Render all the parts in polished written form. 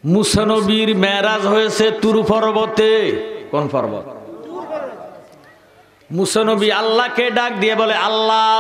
মুসা নবীর মেরাজ হয়েছে তুর পর্বতে। কোন পর্বত? মুসা নবী আল্লাহকে ডাক দিয়ে বলে, আল্লাহ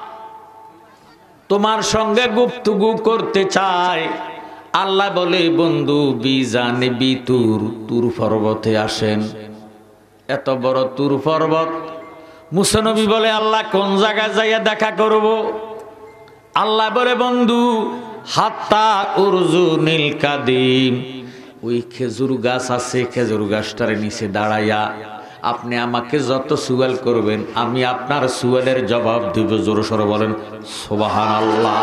তোমার সঙ্গে গুপ্তগু করতে চাই। আল্লাহ বলে, বন্ধু বিজানবি তুর পর্বতে আসেন। এত বড় তুর পর্বত। মুসা নবী বলে, আল্লাহ কোন জায়গায় যাইয়া দেখা করব? আল্লাহ বলে, বন্ধু হাত্তা উরজুনিল কাদিম, ওই খেজুর গাছ আছে, খেজুর গাছটার নিচে দাঁড়াইয়া আপনি আমাকে যত সুয়াল করবেন আমি আপনার সুয়ালের জবাব দিব। জোরে সোরে বলেন সুবহানাল্লাহ।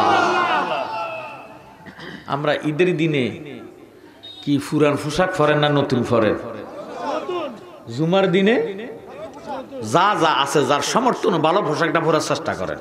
আমরা ঈদের দিনে কি পুরান পোশাক পরেন না নতুন পরেন? জুমার দিনে যা যা আছে, যার সমর্থন ভালো পোশাকটা পরার চেষ্টা করেন।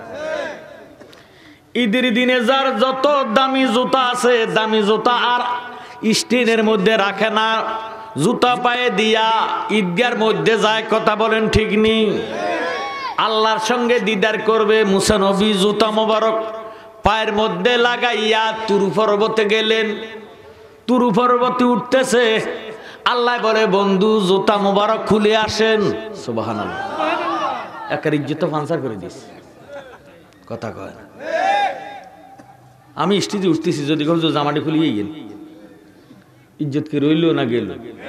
ঈদের দিনে যার যত দামি জুতা আছে, দামি জুতা আর স্টিনের মধ্যে রাখে না, জুতা পায়ে দিয়া ঈদগার মধ্যে যায়। কথা বলেন ঠিক নেই? আল্লাহর সঙ্গে দিদার করবে। মুসা নবী জুতা মোবারক পায়ের মধ্যে লাগাইয়া তুর পর্বতে গেলেন। তুর পর্বতে উঠতেছে, আল্লাহ বলে, বন্ধু জুতা মোবারক খুলে আসেন। সুবহানাল্লাহ। একার ইজ্জত পাঞ্চার করে দিস। কথা কয় না। আমি স্টেজে উঠতেছি, যদি কেউ জামাটি খুলিয়ে গেল, ইজ্জত কি রইল না গেল?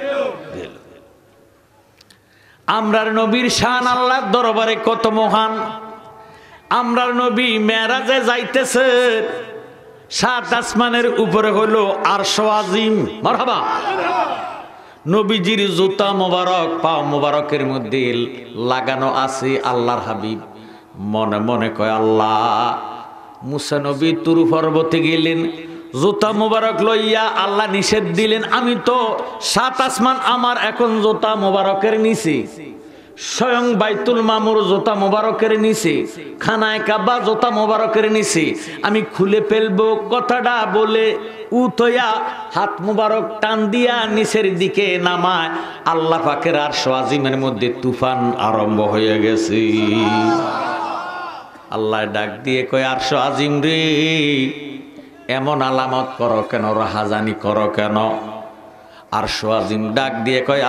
আমরার নবীর শান আল্লাহর দরবারে কত মহান। আমরার নবী মেরাজে যাইতেছে, সাত আসমানের উপরে হলো আরশ আজিম। মারহাবা। নবীজির জুতা মোবারক পা মোবারকের মধ্যে লাগানো আছে। আল্লাহর হাবিব মনে মনে কয়, আল্লাহ মুসা নবী তুর পর্বতে গেলেন, জুতা মোবারক লইয়া আল্লাহ নিষেধ দিলেন, আমি তো সাত আসমান আমার এখন জুতা মোবারকের নিচে, স্বয়ং বাইতুল মামুর জুতা মোবারকের নিচে, খানায় কাবা জুতা মোবারকের নিচে, আমি খুলে ফেলবো। কথাটা বলে উতয়া হাত মোবারক টান দিয়া নিচের দিকে নামায়। আল্লাহ পাকের আরশ আজিমের মধ্যে তুফান আরম্ভ হয়ে গেছে। আল্লাহ ডাক দিয়ে কয়, আরশ আজিম রে, এমন আলামত করো কেন, রাহাজানি করো কেন? আরশ আজিম ডাক দিয়ে কয়,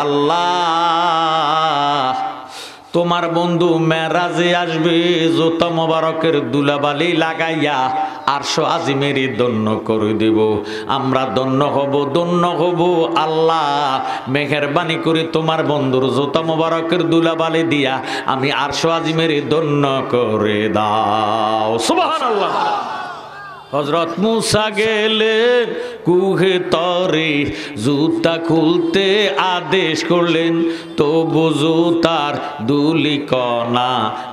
আল্লাহ তোমার বন্ধু মেরাজে আসবে, জুতা মোবারকের দুলাবালি লাগাইয়া আরশ আজিমের দন্য করে দেব। আমরা দন্য হব, দন্য হব। আল্লাহ মেহেরবানি করে তোমার বন্ধুর জুতা মোবারকের দুলাবালি দিয়া আমি আরশ আজিমের দন্য করে দাও। সুবহানাল্লাহ। হযরত মুসা গেলেন কুহে তরে, জুতা খুলতে আদেশ করলেন, তবু জুতার দুলি কণা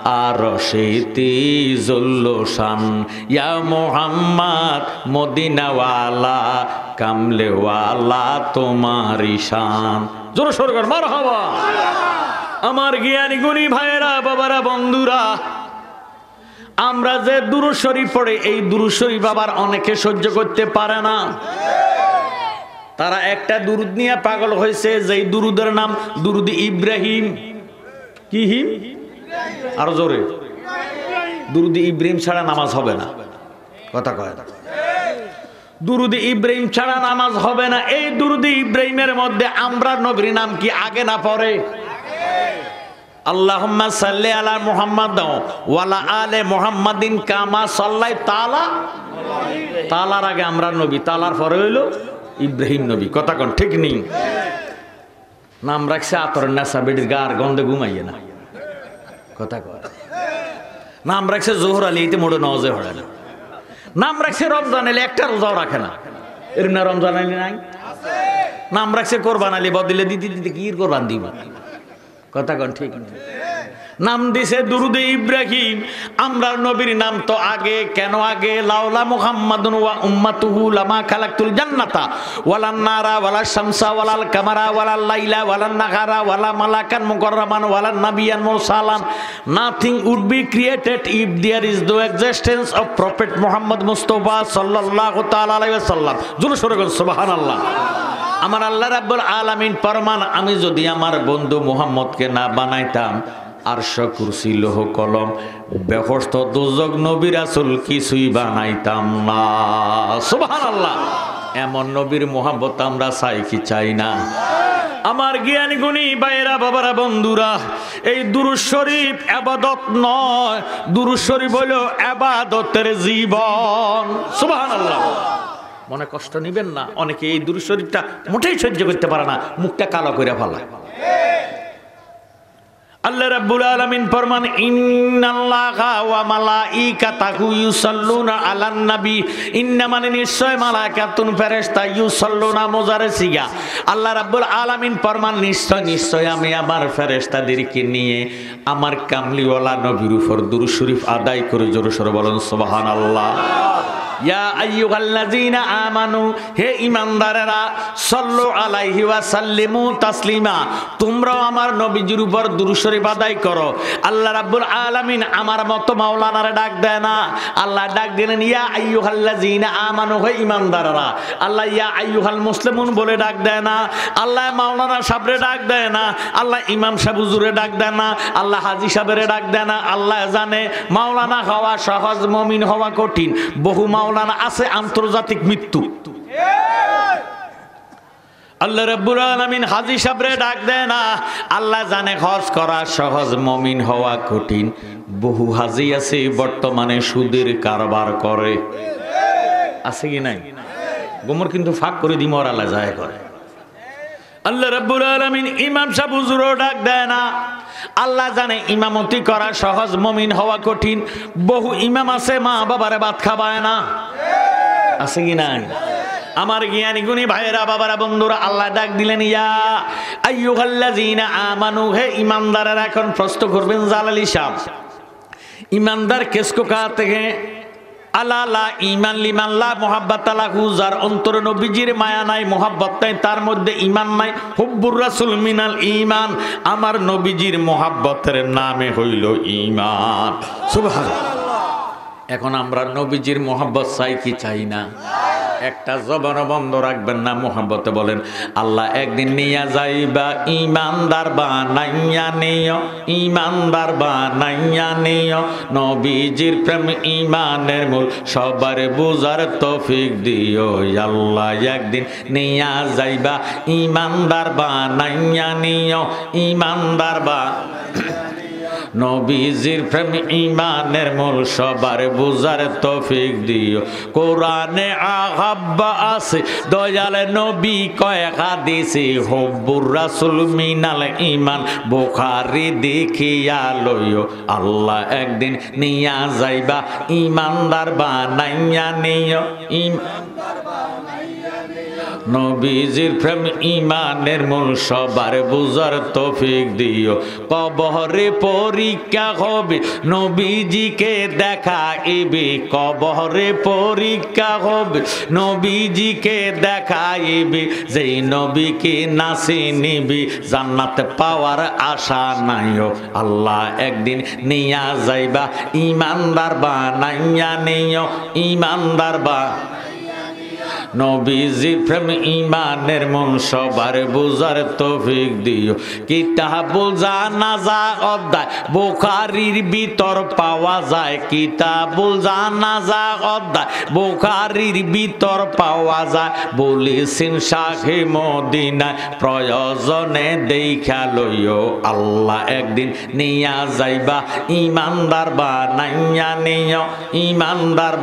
আরশেতে জ্বলল শান। ইয়া মুহাম্মদ মদিনাওয়ালা কামলেওয়ালা তোমারি শান। জোরে সোরে কর মারহাবা। আমার জ্ঞানী গুণী ভাইয়েরা, বাবারা, বন্ধুরা, আমরা যে দুরূদ শরীফ পড়ে, এই দুরূদ শরীফ আবার অনেকে সহ্য করতে পারে না। তারা একটা দুরূদ নিয়ে পাগল হয়েছে, যেই দুরূদের নাম দুরূদ ইব্রাহিম। কি হিম? আরো জোরে। দুরূদ ইব্রাহিম ছাড়া নামাজ হবে না। কথা কয় না। দুরূদ ইব্রাহিম ছাড়া নামাজ হবে না। এই দুরূদ ইব্রাহিমের মধ্যে আমরা নবীর নাম কি আগে না পরে? আল্লাহুম্মা সাল্লি আলা মুহাম্মাদ ওয়ালা আলে মুহাম্মাদিন কামা সাল্লাই তাআলা। তাআলার আগে আমরা নবী, তাআলার পরে হইলো ইব্রাহিম নবী। কথা কোন ঠিক নেই? নাম রাখছে আতরের নেশা, বেডির গার গন্ধে ঘুমাইয়ে না। কথা কয়। নাম রাখছে জোহর আলী, এতে মোড়ে নওয়াজে হড়ে না। নাম রাখছে রমজান আলী, একটা রোজাও রাখে না। এর না রমজান আলী নাই? নাম রাখছে কোরবান আলী, বদলে দিতে দিতে কি কোরবান দিব? কথা কোন ঠিক নেই? নাম দিছে দুরূদ ইব্রাহিম। আমরা নবীর নাম তো আগে। কেন আগে? লাউলা মুহাম্মাদুন ওয়া উম্মাতুহু লামা খালাকতুল জান্নাতা ওয়ালান নারা ওয়ালা শামসা ওয়ালাল কামারা ওয়ালাল লাইলা ওয়ালান নাহারা ওয়ালা মালাকান মুকাররামান ওয়ালান নাবিয়ান মুরসালান। Nothing would be created if there is no existence of Prophet Muhammad Mustafa sallallahu ta'ala alayhi wa sallam. জোরে সোরে বলেন সুবহানাল্লাহ। আমার আল্লাহ রাব্বুল আলামিন ফরমান, আমি যদি আমার বন্ধু মুহাম্মদকে না বানাইতাম, আরশ কুরসি লৌহ কলম বেহেশত দোজখ নবী রাসূল কিছুই বানাইতাম না। সুবহানাল্লাহ। এমন নবীর মোহাব্বত আমরা চাই কি চাই না? আমার জ্ঞানী গুণী ভাইয়েরা, বাবারা, বন্ধুরা, এই দুরূদ শরীফ ইবাদত নয়, দুরূদ শরীফ হলো ইবাদতের জীবন। সুবহানাল্লাহ। মনে কষ্ট নিবেন না, অনেকে এই দুরূদ শরীফটা মোটেই সহ্য করতে পারে না, মুখটা কালো করে ফেলায়। আল্লাহ রাব্বুল আলামিন ফরমান, ইন্নাল্লাহা ওয়া মালাইকাতাহু ইউসাল্লুনা আলান নবী। ইন্না মানে নিশ্চয়, মালাইকাতুন ফেরেশতা, ইউসাল্লুনা মুজারে সিগা। আল্লাহ রাব্বুল আলামিন ফরমান, নিশ্চয় নিশ্চয় আমি আমার ফেরেশতাদেরকে নিয়ে আমার কামলিওয়ালা নবীর উপর দুরূদ শরীফ আদায় করে জোরে সোরে বলেন সুবহানাল্লাহ। ইয়া আইয়ুহাল্লাযীনা আমানু, হে ঈমানদারেরা, সাল্লু আলাইহি ওয়া সাল্লিমু তাসলিমা, তোমরাও আমার নবীজির উপর দুরূদ শরীফ আদায় করো। আল্লাহ রাব্বুল আলামিন আমার মতো মাওলানারে ডাক দেয় না, আল্লাহ ডাক দিলেন ইয়া আইয়ুহাল্লাযীনা আমানু, হে ঈমানদারেরা। আল্লাহ ইয়া আইয়ুহাল মুসলিমুন বলে ডাক দেয় না, আল্লাহ মাওলানা সাহেবরে ডাক দেয় না, আল্লাহ ইমাম সাহেব হুজুরে ডাক দেয় না, আল্লাহ হাজী সাহেবরে ডাক দেয় না। আল্লাহ জানে মাওলানা হওয়া সহজ, মুমিন হওয়া কঠিন। বহু মাওলানা আছে আন্তর্জাতিক মৃত্যু। আল্লাহ রাব্বুল আলামিন হাজী সাহেবরে ডাক দেয় না, আল্লাহ জানে হজ করা সহজ, মুমিন হওয়া কঠিন। বহু হাজী আছে বর্তমানে সুদের কারবার করে, আছে কি নাই? গোমর কিন্তু ফাঁক করে দি মরালা যায় করে। আল্লাহ রাব্বুল আলামিন ইমাম সাহেব হুজুরও ডাক দেয় না, আল্লাহ জানে ইমামতি করা সহজ, মুমিন হওয়া কঠিন। বহু ইমাম আছে মা বাবারে ভাত খাওয়ায় না, আছে কি নাই? আমার জ্ঞানী গুণী ভাইয়েরা, বাবারা, বন্ধুরা, আল্লাহ ডাক দিলেন ইয়া আইয়ুহাল্লাযীনা আমানু, হে ঈমানদারেরা। এখন প্রশ্ন করবেন জালালী সাহেব, ঈমানদার কেসকো কা থেকে? আলালা ঈমান লিমান লা মুহাব্বাত লাহু, যার অন্তরে নবীজির মায়া নাই, মুহাব্বত নাই, তার মধ্যে ঈমান নাই। হুব্বুর রাসূল মিনাল ঈমান, আমার নবীজির মুহাব্বতের নামে হইল ঈমান। সুবহানাল্লাহ। এখন আমরা নবীজির মুহাব্বত চাই কি চাই না? একটা জবান বন্ধ রাখবেন না, মুহাব্বতে বলেন আল্লাহ একদিন নিয়া যাইবা ঈমানদার বানাইয়া নিও, ঈমানদার বানাইয়া নিও। নবীজির প্রেম ঈমানের মূল, সবার বুঝার তৌফিক দিও আল্লাহ। একদিন নিয়া যাইবা ঈমানদার বানাইয়া নিও, ঈমানদার নবীজির প্রেম ঈমানের মূল, সবার বুঝার তৌফিক দিও। কোরআনে আহাব্বা আছে, দয়াল নবী কয়েক হাদিসে, হুব্বুর রাসূল মিনাল ঈমান, বুখারী দেখিয়া লইও। আল্লাহ একদিন নিয়া যাইবা ঈমানদার বানাইয়া নিও, ঈমানদার বানাইয়া নিও। নবীজির প্রেম ঈমানের মূল, সবার বুঝার তৌফিক দিও। কবরে পরীক্ষা হবে, নবীজিকে দেখাইবে, কবরে পরীক্ষা হবে, নবীজিকে দেখাইবে। যেই নবীকে নাসি নিবি, জান্নাতে পাওয়ার আশা নাইও। আল্লাহ একদিন নিয়া যাইবা ঈমানদার বানাইয়া নিও, ঈমানদার নবীজি প্রেম ঈমানের মূল, সবার বুঝার তৌফিক দিও। কিতাবুল জানাজা অধ্যায় বুখারীর ভিতর পাওয়া যায়, কিতাবুল জানাজা অধ্যায় বুখারীর ভিতর পাওয়া যায়। বলেছেন শাহে মদিনায়, প্রয়োজনে দেখা লইও। আল্লাহ একদিন নিয়া যাইবা ঈমানদার বানাইয়া নিও, ঈমানদার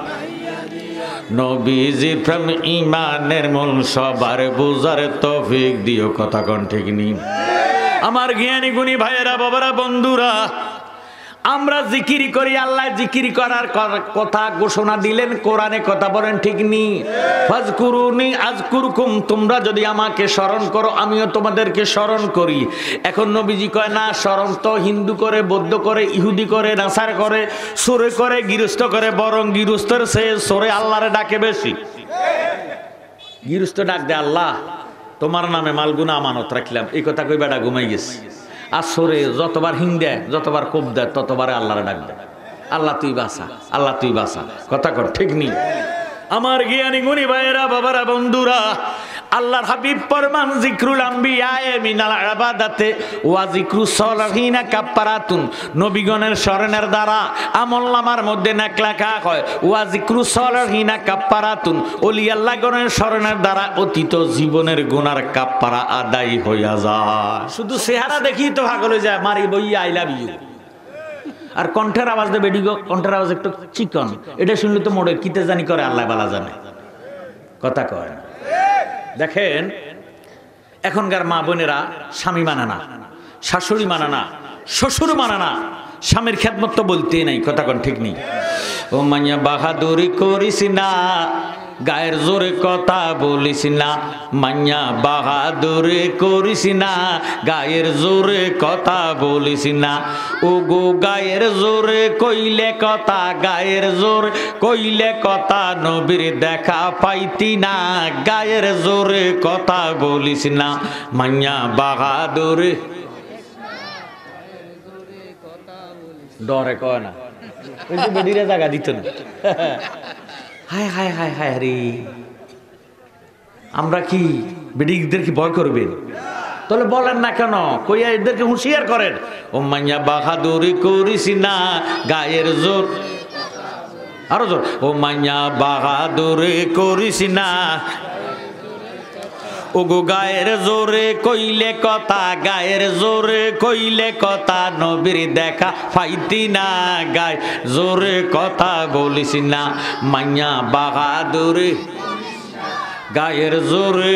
নবীজি প্রেম ঈমানের মূল, সবার বুঝার তৌফিক দিও। কথা কোন ঠিক নেই? আমার জ্ঞানী গুণী ভাইয়েরা, বাবারা, বন্ধুরা, আমরা জিকির করি, আল্লাহ জিকির করার কথা ঘোষণা দিলেন কোরআনে, কথা বলেন ঠিক নেই? ফাজকুরুনি আযকুরকুম, তোমরা যদি আমাকে স্মরণ করো আমিও তোমাদেরকে স্মরণ করি। এখন নবীজি কয় না, স্মরণ তো হিন্দু করে, বৌদ্ধ করে, ইহুদি করে, নাসার করে, সুরে করে, গৃহস্থ করে, বরং গৃহস্থের সে সুরে আল্লাহরে ডাকে বেশি। গৃহস্থ ডাক দে, আল্লাহ তোমার নামে মালগুনা আমানত রাখলাম, এই কথা কই বেটা ঘুমাই গেছি। আর সরে যতবার হিং দেয়, যতবার কোপ দেয়, ততবারে আল্লাহরে ডাক দেয়, আল্লাহ তুই বাঁচা, আল্লাহ তুই বাঁচা। কথা কর ঠিক নেই? আমার জ্ঞানী গুণী ভাইয়েরা, বাবারা, বন্ধুরা, আল্লাহর হাবিব ফরমান যিকরুল আম্বিয়া মিনাল ইবাদাতে ওয়া যিকরুস সালিহিনা কাফারাতুন, নবীগণের স্মরণের দ্বারা আমলনামার মধ্যে নেক লেখা হয়। ওয়া যিকরুস সালিহিনা কাফারাতুন, ওলি আল্লাহগণের স্মরণের দ্বারা অতীত জীবনের গুনার কাফারা আদায় হইয়া যায়। শুধু চেহারা দেখি তো পাগল হয়ে যায়, মারি বইয়া আই লাভ ইউ। আর কণ্ঠের আওয়াজ দেবে বেডিগো, কণ্ঠের আওয়াজ একটু চিকন, এটা শুনলে তো মোড়ে কিতে জানি করে আল্লাহ বালা জানে। কথা কয় দেখেন, এখনকার মা বোনেরা স্বামী মানে না, শাশুড়ি মানে না, শ্বশুর মানে না, স্বামীর খেদমত তো বলতেই নাই। কথা কন ঠিক নেই। ও মাইয়া বাহাদুরি করিস না, গায়ের জোরে কথা বলিস না, মাইয়া বাহাদুরি করিস না, গায়ের জোরে কথা বলিস না। ও গো গায়ের জোরে কইলে কথা, গায়ের জোরে কইলে কথা, নবীর দেখা পাইতি না, গায়ের জোরে কথা বলিস না, মাইয়া বাহাদুরি। ডরে কয় না, ওই যে বেডিরে জায়গা দিত না। হায় হায় হায় হায় রে, আমরা কি বেডিদের কি ভয় করবেন? তাহলে বলেন না কেন, কইয়া এদেরকে হুঁশিয়ার করেন। ও মাইয়া বাহাদুরি করিস না, গায়ের জোর, আরো জোর, ও মাইয়া বাহাদুরি করিস না, ও গো গায়ের জোরে কইলে কথা, গায়ের জোরে কইলে কথা, নবীর দেখা পাইতি না, গায়ে জোরে কথা বলিস না, মাইয়া বাহাদুরি, গায়ের জোরে।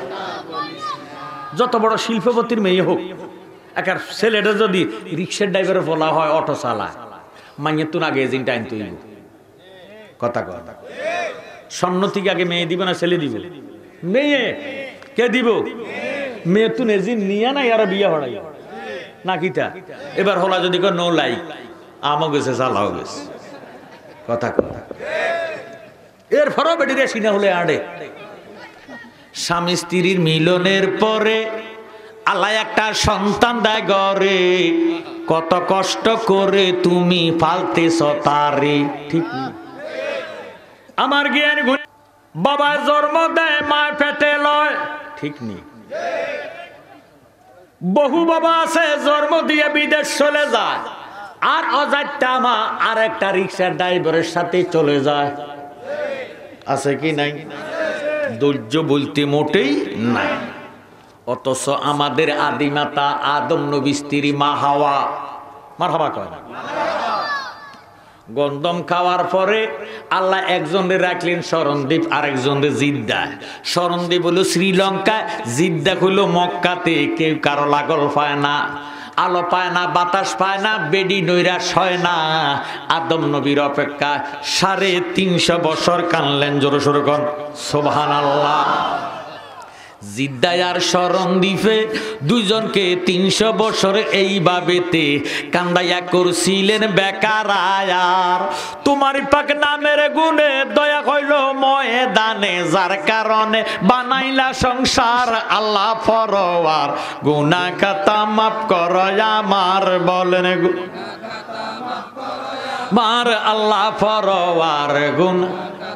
যত বড় শিল্পপতির মেয়ে হোক, একার ছেলেটা যদি রিক্সার ড্রাইভারে বলা হয়, অটো চালায়, মাইয়া তুন আগে এজেন্ট আইন তৈব। কথা কথা স্বর্ণ থেকে আগে মেয়ে দিব না ছেলে দিব? মেয়ে। কে দিব? মেয়ে তুন এজিন নিয়া নাই আর বিয়া হড়াই না কিটা। এবার হলা যদি নো লাইক আমও গেছে, চালাও গেছে। কথা কথা এর ফরও বেটিরে সিনা হলে আড়ে। স্বামী স্ত্রীর মিলনের পরে আল্লাহ একটা সন্তান দেয় গরে, কত কষ্ট করে তুমি পালতেছ তারে। ঠিক না? আমার জ্ঞান বাবা জন্ম দেয়, মা পেটে লয়। ঠিক নেই? বহু বাবা আছে জন্ম দিয়ে বিদেশ চলে যায়, আর অজাইতা মা আর একটা রিক্সার ড্রাইভারের সাথে চলে যায়। আছে কি নাই? ধৈর্য বলতে মোটেই নাই। অথচ আমাদের আদিমাতা আদম নবী স্ত্রী মা হাওয়া, মারহাবা কয় না, গন্ধম খাওয়ার পরে আল্লাহ একজনের রাখলেন শরণদ্বীপ, আরেকজনের জিদ্দা। শরণদ্বীপ হলো শ্রীলঙ্কা, জিদ্দা হলো মক্কাতে। কেউ কারো লাগল পায় না, আলো পায় না, বাতাস পায় না, বেডি নৈরাশ হয় না। আদম নবীর অপেক্ষা 350 বছর কানলেন। জোরে সোরে কন সুবহানাল্লাহ। জিদ্দায় আর শরণদ্বীপে দুইজনকে 300 বছর এইভাবেতে কান্দাইয়া করছিলেন বেকার আয়ার। তোমার পাক নামের গুণে দয়া হইল ময়দানে, যার কারণে বানাইলা সংসার আল্লাহ ফরওয়ার। গুনাহ খাতা মাফ করো আমার, বলেন মার আল্লাহ ফরওয়ার। গুনাহ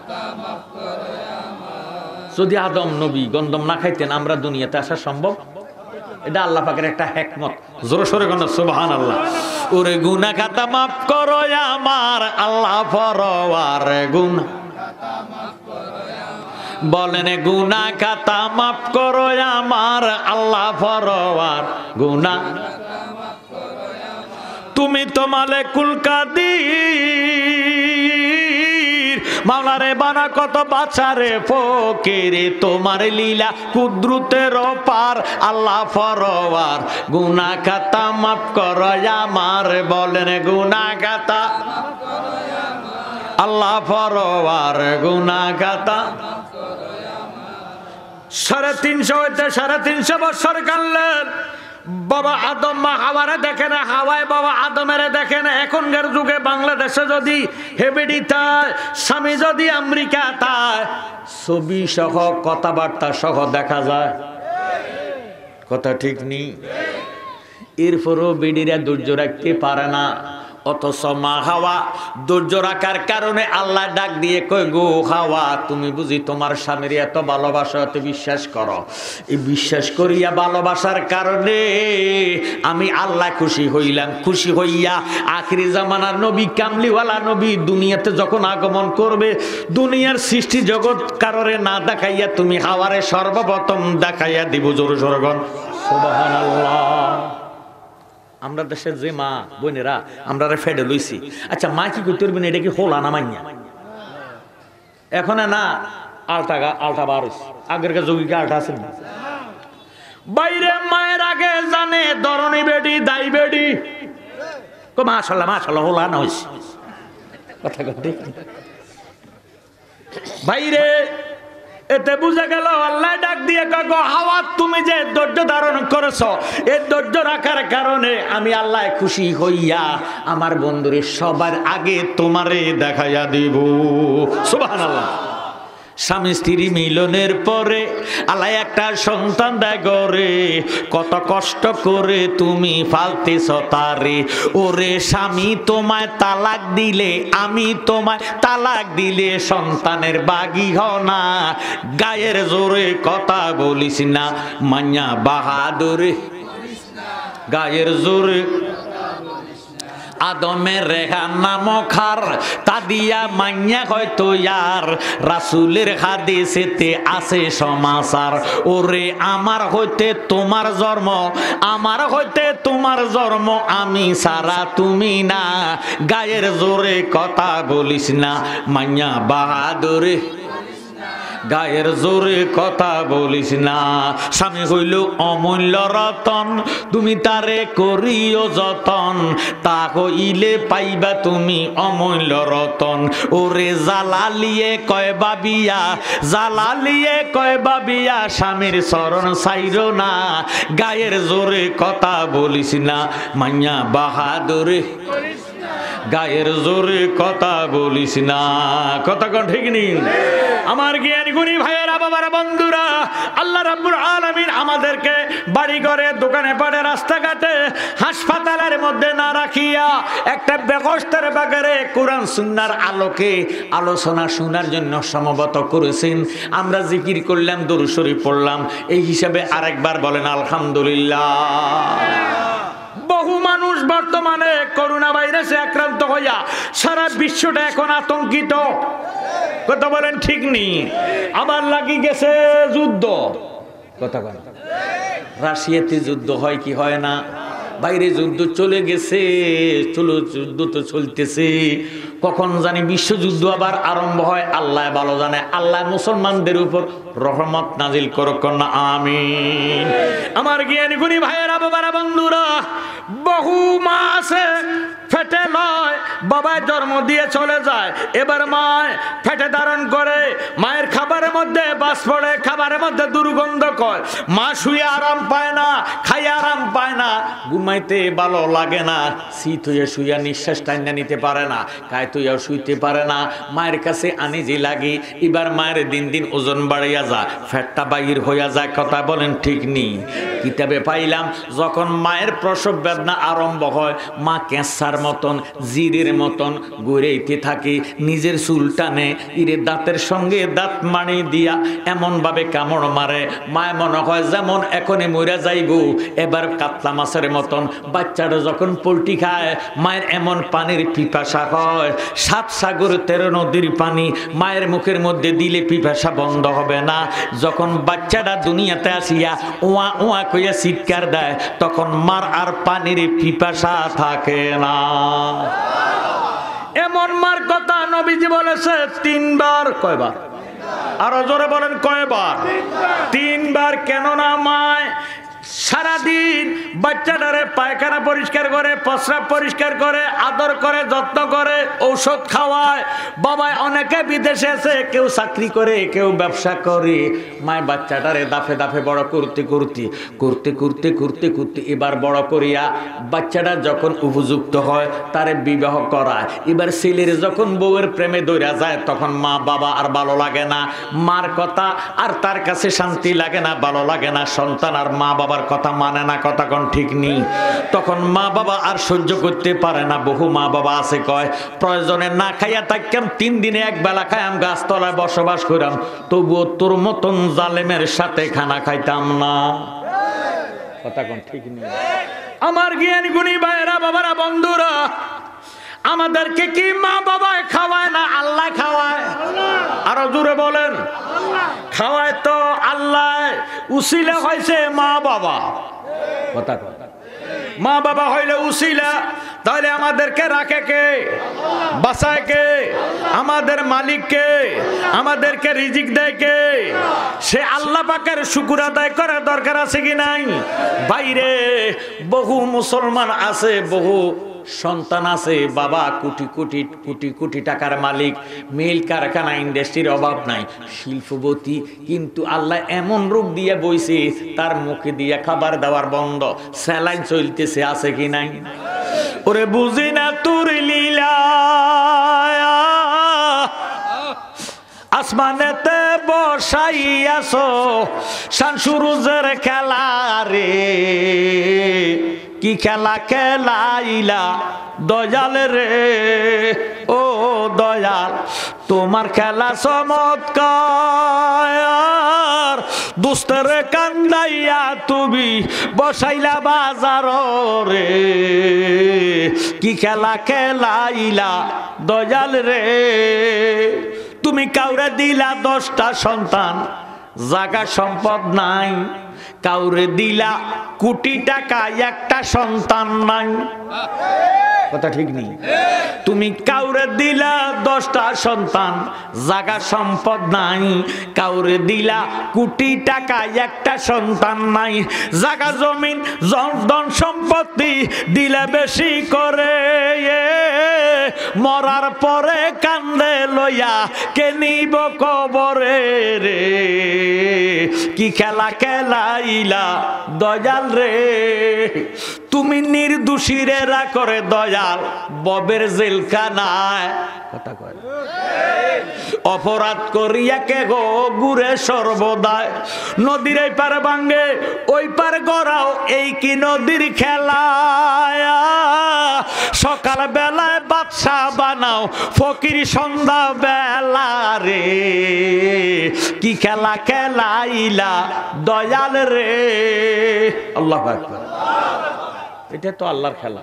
যদি আদম নবী গন্ধম না খাইতেন, আমরা দুনিয়াতে আসা সম্ভব? এটা আল্লাহ পাকের একটা হিকমত। জোরে সোরে কোন সুবহানাল্লাহ। ওরে গুনাহ খাতা মাফ করো আমার আল্লাহ ফরওয়ার। গুনাহ বলেন গুনাহ খাতা মাফ করো আমার আল্লাহ ফরওয়ার। গুনাহ তুমি তো মালিকুল কাদির, মাওলারে বানা কত বাছারে ফকিরে, তোমার লীলা কুদরতের পার আল্লাহ ফরওয়ার। গুনাহ খাতা মাফ করো আমার, বলেন গুনাহ খাতা আল্লাহ ফরওয়ার। গুনাহ খাতা 350 হইতে 350 বছর কানলেন। বাবা আদম মা হাওয়ারে দেখে না, হাওয়ায় বাবা আদমের দেখে না। এখনকার যুগে বাংলাদেশে যদি হেবেডি তাই, স্বামী যদি আমেরিকা তাই, ছবি সহ কথাবার্তা সহ দেখা যায়। কথা ঠিক নেই? এরপরও বেডিরা ধৈর্য রাখতে পারে না। অথচ মা হাওয়া ধৈর্য রাখার কারণে আল্লাহ ডাক দিয়ে কই, গো হাওয়া, তুমি বুঝি তোমার স্বামীর এত ভালোবাসা, এত বিশ্বাস করো, এই বিশ্বাস করিয়া ভালোবাসার কারণে আমি আল্লাহ খুশি হইলাম। খুশি হইয়া আখিরি জামানার নবী, কামলিওয়ালা নবী দুনিয়াতে যখন আগমন করবে, দুনিয়ার সৃষ্টি জগৎ কারণে না দেখাইয়া তুমি হাওয়ারে সর্বপ্রথম দেখাইয়া দিব। জোরে সরগণ সুবহানাল্লাহ। আমরা দেশের যে মা বোনেরা আমরা ফেডে লইছি, আচ্ছা মা কি করতে পারবেন? এটা কি হোলা না মাইয়া? এখন না আলটা বার হইছে, আগের যুগে আলটা আছে না? বাইরে মায়ের আগে জানে দরনি বেডি দাই বেডি, মাশাআল্লাহ মাশাআল্লাহ হোলা না হইছে কথা কথা। বাইরে এতে বুঝা গেল আল্লাহ ডাক দিয়ে গো হাওয়া, তুমি যে ধৈর্য ধারণ করেছ, এই ধৈর্য রাখার কারণে আমি আল্লাহ খুশি হইয়া আমার বন্ধুরে সবার আগে তোমারে দেখাইয়া দিব। সুবহানাল্লাহ। স্বামী স্ত্রী মিলনের পরে আল্লাহ একটা সন্তান দেয় গরে, কত কষ্ট করে তুমি ফালতেছ তারে। ওরে স্বামী তোমায় তালাক দিলে, আমি তোমায় তালাক দিলে সন্তানের বাগি হও না, গায়ের জোরে কথা বলিস না মাইয়া বাহাদুরে, গায়ের জোরে আদমের রেহান নামখার তা দিয়া মাইয়া হয়তো ইয়ার, রাসূলের হাদিসেতে আছে সমাচার। ওরে আমার হইতে তোমার জন্ম, আমার হইতে তোমার জন্ম, আমি সারা তুমি না, গায়ের জোরে কথা বলিস না মাইয়া বাহাদুরে, গায়ের জোরে কথা বলিস না। স্বামী হইল অমূল্য রতন, তুমি তারে করিও যতন, তা হইলে পাইবা তুমি অমূল্য রতন। ওরে জালালিয়ে কয় বাবিয়া, জালালিয়ে কয় বাবিয়া, স্বামীর চরণ ছাইরো না, গায়ের জোরে কথা বলিস না মাইয়া বাহাদুরে, গায়ের জোরে কথা বলিস না। কথা কোন ঠিক নেই? আমার জ্ঞানী গুণী ভাইয়েরা, বাবারা, বন্ধুরা, আল্লাহ রাব্বুল আলামিন আমাদেরকে বাড়ি ঘরে, দোকানে পাড়ে, রাস্তাঘাটে, হাসপাতালের মধ্যে না রাখিয়া একটা ব্যবস্থার বাগারে কোরআন সুন্নাহর আলোকে আলোচনা শোনার জন্য সমবেত করেছেন। আমরা জিকির করলাম, দরুদ শরীফ পড়লাম, এই হিসাবে আরেকবার বলেন আলহামদুলিল্লাহ। বহু মানুষ বর্তমানে করোনা ভাইরাসে আক্রান্ত হইয়া সারা বিশ্বটা এখন আতঙ্কিত। কথা বলেন ঠিক নেই? আবার লাগি গেছে যুদ্ধ। কথা বলেন, রাশিয়াতে যুদ্ধ হয় কি হয় না? বাইরে যুদ্ধ চলে গেছে, চলো যুদ্ধ তো চলতেছে, কখন জানি বিশ্বযুদ্ধ আবার আরম্ভ হয় আল্লাহ ভালো জানে। আল্লাহ মুসলমানদের উপর রহমত নাজিল করুক না, আমিন। আমার জ্ঞানী গুণী ভাইয়েরা, বাবারা, বন্ধুরা, বহু মা আছে ফেটে লয়, বাবায় জন্ম দিয়ে চলে যায়, এবার মায় ফেটে ধারণ করে, মায়ের খাবারের মধ্যে বাস পড়ে, খাবারের মধ্যে দুর্গন্ধ কয়, মা শুয়ে আরাম পায় না, খাইয়ে আরাম পায় না, ঘুমাইতে ভালো লাগে না, শীত হইয়া শুইয়া নিঃশ্বাস টাইনা নিতে পারে না, কায়ত হইয়া শুইতে পারে না, মায়ের কাছে আনিজি লাগে। এবার মায়ের দিন দিন ওজন বাড়িয়া যায়, ফ্যাটটা বাহির হইয়া যায়। কথা বলেন ঠিক নেই? কিতাবে পাইলাম যখন মায়ের প্রসব বেদনা আরম্ভ হয়, মা ক্যান্সার মতন, জিরের মতন গড়েইতে থাকে, নিজের চুল টানে, ইরে দাঁতের সঙ্গে দাঁত মানি দিয়া এমন ভাবে কামড় মারে, মায় মনে হয় যেমন এখনই মরে যাইব। এবার কাতলা মাছের মতন বাচ্চারা যখন পোলট্রি খায়, মায়ের এমন পানির পিপাসা হয়, 7 সাগর 13 নদীর পানি মায়ের মুখের মধ্যে দিলে পিপাসা বন্ধ হবে না। যখন বাচ্চাটা দুনিয়াতে আসিয়া ওয়া ওয়া কইয়া চিৎকার দেয়, তখন মার আর পানির পিপাসা থাকে না। এমন মার কথা নবীজি বলেছে 3 বার। কয়বার? আরো জোরে বলেন, কয়বার? 3 বার। কেন না মায় সারাদিন বাচ্চাটারে পায়খানা পরিষ্কার করে, প্রস্রাব পরিষ্কার করে, আদর করে, যত্ন করে, ঔষধ খাওয়ায়। বাবায় অনেকে বিদেশে আছে, কেউ চাকরি করে, কেউ ব্যবসা করে। মায় বাচ্চাটারে দাফে দাফে বড় করতে করতে করতে করতে করতে করতে এবার বড় করিয়া বাচ্চাটা যখন উপযুক্ত হয় তারে বিবাহ করায়। এবার ছেলের যখন বউয়ের প্রেমে দৌড়া যায়, তখন মা বাবা আর ভালো লাগে না, মার কথা আর তার কাছে শান্তি লাগে না, ভালো লাগে না। সন্তান আর মা বাবার বাবার কথা মানে না, কথা কোন ঠিক নেই। তখন মা বাবা আর সহ্য করতে পারে না। বহু মা বাবা আছে কয় প্রয়োজনে না খাইয়া থাকতাম, 3 দিনে এক বেলা খাইয়াম, গাছতলায় বসবাস করাম, তবুও তোর মতন জালেমের সাথে খানা খাইতাম না। কথা কোন ঠিক নেই। আমার জ্ঞান গুণী ভাইরা, বাবারা, বন্ধুরা, আমাদেরকে কি মা বাবা খাওয়ায় না আল্লাহ খাওয়ায়? আরো জোরে বলেন। খাওয়ায় তো আল্লাহ, উসিলা হয়েছে মা বাবা। কথা মা বাবা হইলে উসিলা, তাহলে আমাদেরকে রাখে কে? বাঁচায় কে? আমাদের মালিক কে? আমাদেরকে রিজিক দেয় কে? সে আল্লাহ পাকের শুকর আদায় করার দরকার আছে কি নাই? বাইরে বহু মুসলমান আছে, বহু সন্তান আছে, বাবা কোটি কোটি কোটি কোটি টাকার মালিক, মিল কারখানা ইন্ডাস্ট্রির অভাব নাই, শিল্পপতি, কিন্তু আল্লাহ এমন রোগ দিয়ে বইছে তার মুখে দিয়ে খাবার দেওয়ার বন্ধ, স্যালাইন চলতেছে, আছে কি নাই? ওরে বুঝি না তোর লীলা, আসমানেতে বসাইয়াছো শান সুরুজের খেলা রে, কি খেলা খেলাইলা দয়াল রে, ও দয়াল তোমার খেলা চমৎকার, দুস্তের কান্দাইয়া তুমি বসাইলা বাজার রে, কি খেলা খেলাইলা দয়াল রে, তুমি কাউরে দিলা 10টা সন্তান, জাগা সম্পদ নাই, কাউরে দিলা কোটি টাকা, একটা সন্তান নাই। কথা ঠিক নেই। তুমি কাউরে দিলা 10টা সন্তান, জাগা সম্পদ নাই, কাউরে দিলা কোটি টাকা, একটা সন্তান নাই, জাগা জমিন ধন সম্পত্তি দিলে বেশি করে, মরার পরে কান্দে লইয়া কে নিব কবরে রে, কি খেলা খেলাইলা দয়াল রে, তুমি নির্দোষীরে রা করে দয়াল ববের জেলখানায়। কথা কয় অপরাধ করিয়া কে গো ঘুরে সর্বদাই, নদীর এই পার ভাঙ্গে ওই পার গড়াও, এই কি নদীর খেলা, সকাল বেলায় বাদশা বানাও ফকির সন্ধ্যা বেলা রে, কি খেলা খেলাইলা দয়াল রে। আল্লাহু আকবার। এটা তো আল্লাহর খেলা।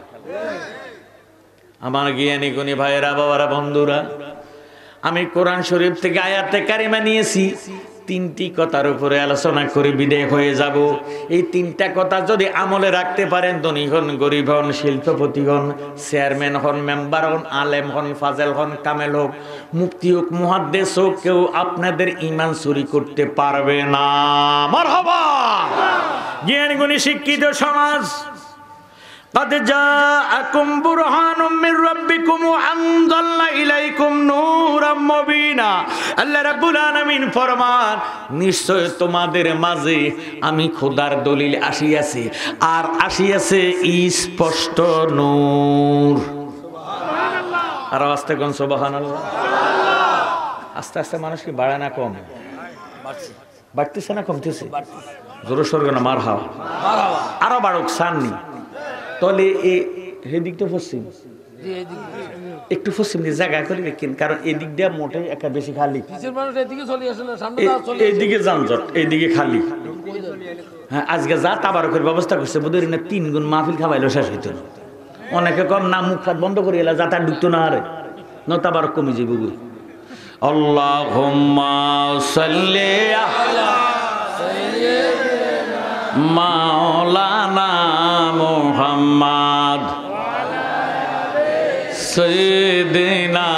আমার জ্ঞানী গুণী ভাইয়েরা, বাবারা, বন্ধুরা, আমি কোরআন শরীফ থেকে আয়াতে কারিমা নিয়েছি, 3টি কথার উপরে আলোচনা করে বিদায় হয়ে যাব। এই 3টা কথা যদি আমলে রাখতে পারেন, ধনী হন, গরিব হন, শিল্পপতি হন, চেয়ারম্যান হন, মেম্বার হন, আলেম হন, ফাজেল হন, কামেল হোক, মুফতি হোক, মুহাদ্দিস হোক, কেউ আপনাদের ঈমান চুরি করতে পারবে না। মারহাবা। জ্ঞানী গুণী শিক্ষিত সমাজ, قد جاءكم برهان من ربكم وأنزلنا إليكم نورا مبينا। আল্লাহ রাব্বুল আলামিন ফরমান, নিশ্চয় তোমাদের মাঝে আমি খোদার দলিল আসিয়াছি, আর আসিয়াছে স্পষ্ট নূর। সুবহানাল্লাহ। আর আস্তে কোন সুবহানাল্লাহ। আস্তে আস্তে মানুষ কি বাড়ে না কম? বাড়তেছে না কমতেছে? জোরে সোরে না মারহাবা। আরো বাড়ুক, সাননি। তাহলে এই দিকটা পশ্চিম, একটু পশ্চিম দিয়ে জায়গা করে রাখেন, কারণ এদিক দিয়ে মোটে একটা বেশি খালি, এইদিকে যানজট, এইদিকে খালি। হ্যাঁ, আজকে যা তাবারকের ব্যবস্থা করছে, বোধ হয় না 3 গুণ মাহফিল খাওয়াইলো শেষ হইতো না। অনেকে কম না, মুখ ফাট বন্ধ করে এলা, যাতা ঢুকতো না, আরে ন তাবারক কমে যাবে বই। আল্লাহুম্মা সাল্লি আলা মাওলানা মুহাম্মদ সাইয়্যিদিনা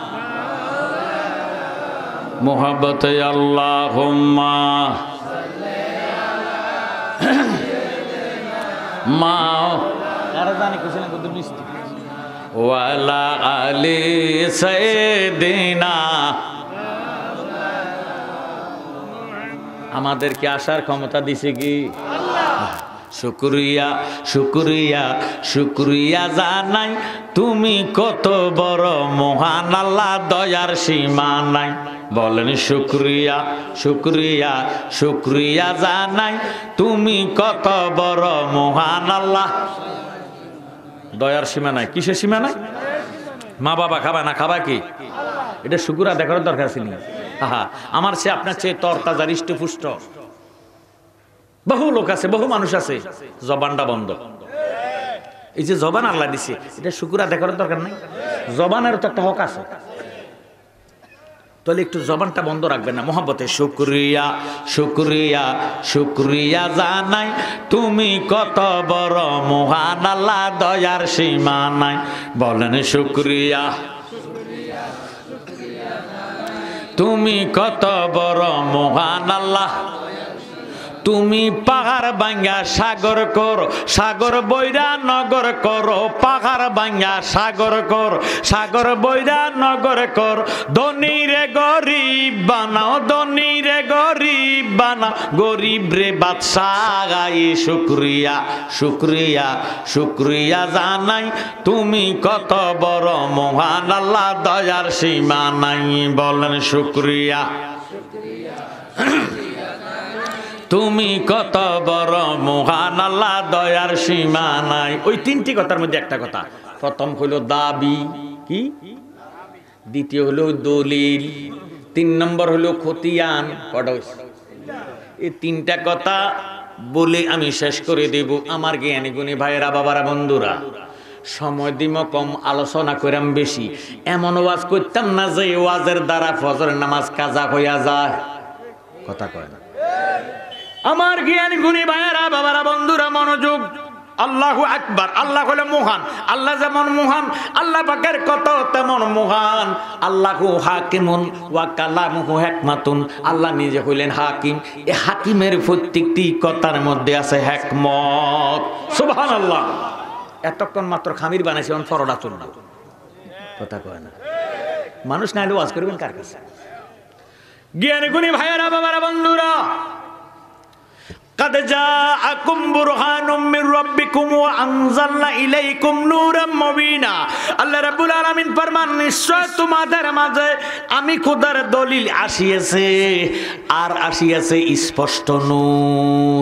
মুহাব্বত আল্লাহুম্মা ওয়ালা আলি সাইয়্যিদিনা। আমাদেরকে আসার ক্ষমতা দিছে কি? শুকরিয়া শুকরিয়া শুকরিয়া জানাই তুমি কত বড় মহান আল্লাহ দয়ার সীমা নাই বলেন শুকরিয়া শুকরিয়া শুকরিয়া জানাই তুমি কত বড় মহান আল্লাহ দয়ার সীমা নাই কিসের সীমা নাই মা বাবা খাবা না খাবা কি এটা শুকুর আদায় করার দরকার আছে নি আহা আমার চেয়ে আপনার চেয়ে তরতাজা হৃষ্টপুষ্ট বহু লোক আছে বহু মানুষ আছে জবানটা বন্ধ এই যে জবান আল্লাহ দিছে এটা শুকুর আদায় করার দরকার নাই জবানের তো একটা হক আছে তাহলে একটু জবানটা বন্ধ রাখবেন না মহব্বতে শুকরিয়া শুকরিয়া শুকরিয়া জানাই তুমি কত বড় মহান আল্লাহ দয়ার সীমা নাই বলেন শুকরিয়া তুমি কত বড় মহান আল্লাহ তুমি পাহাড় ভাঙ্গা সাগর কর সাগর বৈরা নগর করো পাহাড় ভাঙ্গা সাগর কর সাগর বৈরা নগর কর ধনী রে গরিব বানাও ধনী রে গরিব বানাও গরিব রে বাদশাহ শুকরিয়া শুকরিয়া শুকরিয়া জানাই তুমি কত বড় মহান আল্লাহ দয়ার সীমা নাই বলেন শুকরিয়া তুমি কত বড় মহান আল্লাহ দয়ার সীমা নাই ওই তিনটি কথার মধ্যে একটা কথা প্রথম হলো দাবি কি দ্বিতীয় হলো দলিল তিন নম্বর হলো খতিয়ান কটা এই তিনটা কথা বলে আমি শেষ করে দেব আমার জ্ঞানী গুণী ভাইয়েরা বাবারা বন্ধুরা সময় দিম কম আলোচনা করাম বেশি এমন ওয়াজ করতাম না যে ওয়াজের দ্বারা ফজর নামাজ কাজা হইয়া যায় কথা কয় না আমার জ্ঞানী গুণী ভাইয়েরা বাবারা বন্ধুরা মনোযোগ আল্লাহু আকবার আল্লাহ হলো মহান আল্লাহ যেমন মহান আল্লাহ পাকের কত তেমন মহান আল্লাহু হাকিমুন ওয়া কালামুহু হিকমাতুন আল্লাহ নিজে হইলেন হাকিম এই হাকিমের প্রত্যেকটি কথার মধ্যে আছে হিকমত সুবহানাল্লাহ এতক্ষণ মাত্র খামির বানাইছে অন ফরডা চল না কথা কয় না মানুষ না ওয়াজ করবেন কার কাছে জ্ঞানী গুণী ভাইয়েরা বাবারা বন্ধুরা قد جاءكم برهان من ربكم وأنزلنا إليكم نورا مبينا আল্লাহ রাব্বুল আলামিন ফরমান নিশ্চয় তোমাদের মাঝে আমি খোদার দলিল আসিয়েছে আর আসিয়েছে স্পষ্ট নূর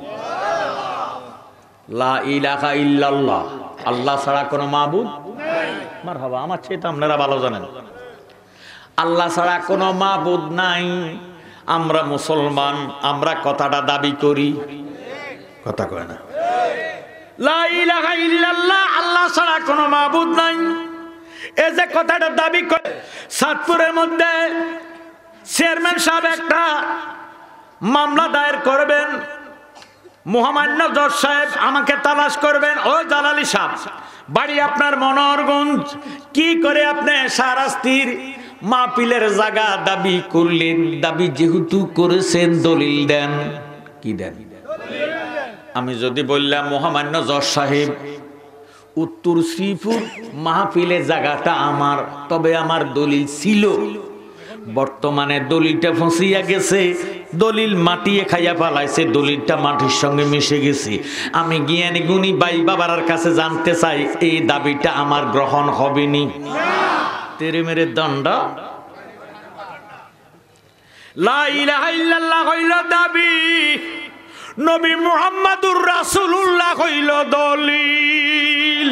লা ইলাহা ইল্লাল্লাহ আল্লাহ ছাড়া কোনো মাবুদ নাই মারহাবা আমার চেয়ে তো আপনারা ভালো জানেন আল্লাহ ছাড়া কোনো মাবুদ নাই আমরা মুসলমান আমরা কথাটা দাবি করি কথা কয় না লা ইলাহা ইল্লাল্লাহ আল্লাহ ছাড়া কোনো মাবুদ নাই এই যে কথাটা দাবি করে সাতপুরের মধ্যে চেয়ারম্যান সাহেব একটা মামলা দায়ের করবেন মহামান্য জজ সাহেব আমাকে তালাশ করবেন ও জালালি সাহেব বাড়ি আপনার মনোহরগঞ্জ কি করে আপনি শাহরাস্তির মাহফিলের জায়গা দাবি করলেন দাবি যেহেতু করেছেন দলিল দেন কি দেন আমি যদি বললাম মহামান্য জজ সাহেব উত্তর শ্রীপুর মাহফিলের জায়গাটা আমার তবে আমার দলিল ছিল বর্তমানে দলিলটা ফসিয়া গেছে দলিল মাটিয়ে খাইয়া পালাইছে দলিলটা মাটির সঙ্গে মিশে গেছে আমি জ্ঞানী গুণী ভাই বাবার কাছে জানতে চাই এই দাবিটা আমার গ্রহণ হবে নি তেরে মেরে দণ্ড লা ইলাহা ইল্লাল্লাহ হইল দাবি নবী মুহাম্মাদুর রাসূলুল্লাহ হইল দলিল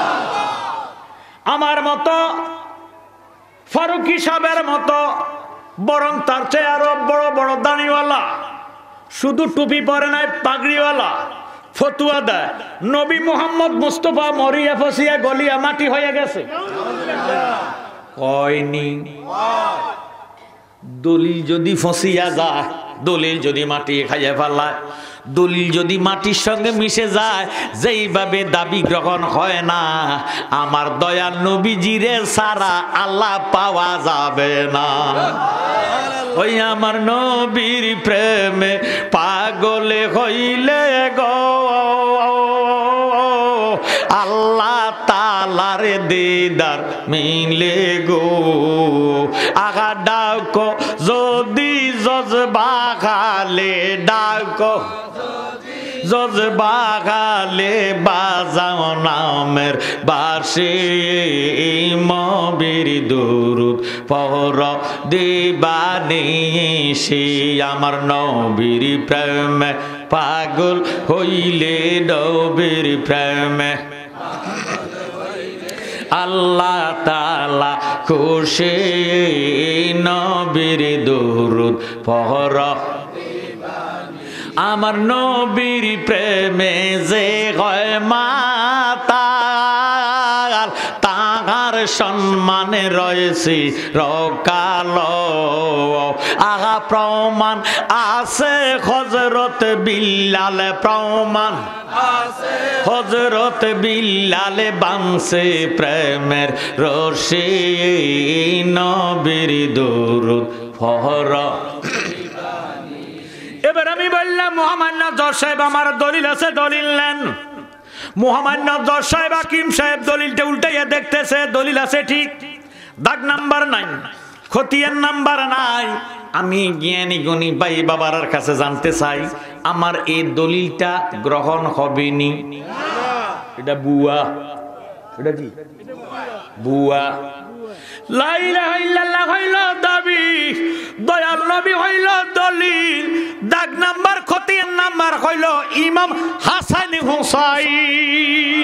আমার মতো ফারুকী সাহেবের মতো বরং তার চেয়ে আরো বড় বড় দাড়িওয়ালা শুধু টুপি পরে নাই পাগড়িওয়ালা ফতুয়া দেয় নবী মুহাম্মদ মুস্তাফা মরিয়া ফসিয়া গলিয়া মাটি হয়ে গেছে কয়নি দলিল যদি ফসিয়া যায় দলিল যদি মাটি খাইয়া ফেলায় দলিল যদি মাটির সঙ্গে মিশে যায় যেইভাবে দাবি গ্রহণ হয় না আমার দয়াল নবীজিরে সারা আল্লাহ পাওয়া যাবে না ওই আমার নবীর প্রেমে পাগলে হইলে গো আল্লাহ তালার দিদার মিলে গো আগা ডাকো যদি জজবা খালে ডাকো জজবাগালে বাজাও নামের বাসি মবির দুরুদ পর দিবানিশি আমার নবীর প্রেমে পাগল হইলে নবীর প্রেমে আল্লাহ তাআলা খুশি নবীর দুরুদ পর আমার নবীর প্রেমে যে হয় মাতাল তাহার সম্মানে রয়েছে রকাল আগা প্রমাণ আছে হযরত বিল্লাল প্রমাণ হযরত বিল্লালে বাংসে প্রেমের রশি নবীর দুরুদ পড়। এবার আমি বললাম মহামান্য জজ সাহেব আমার দলিল আছে, দলিল নেন। মহামান্য জজ সাহেব হাকিম সাহেব দলিলটা উল্টাইয়া দেখতেছে, দলিল আছে ঠিক, দাগ নাম্বার নাই, খতিয়ান নাম্বার নাই। আমি জ্ঞানী গুণী ভাই বাবার কাছে জানতে চাই আমার এই দলিলটা গ্রহণ হবে নি? এটা বুয়া, এটা কি বুয়া? লা ইলাহা ইল্লাল্লাহ হইল দাবি, দয়াল নবী হইল দলিল, দাগ নাম্বার খতিয়ান নাম্বার হইল ইমাম হাসান হুসাইন।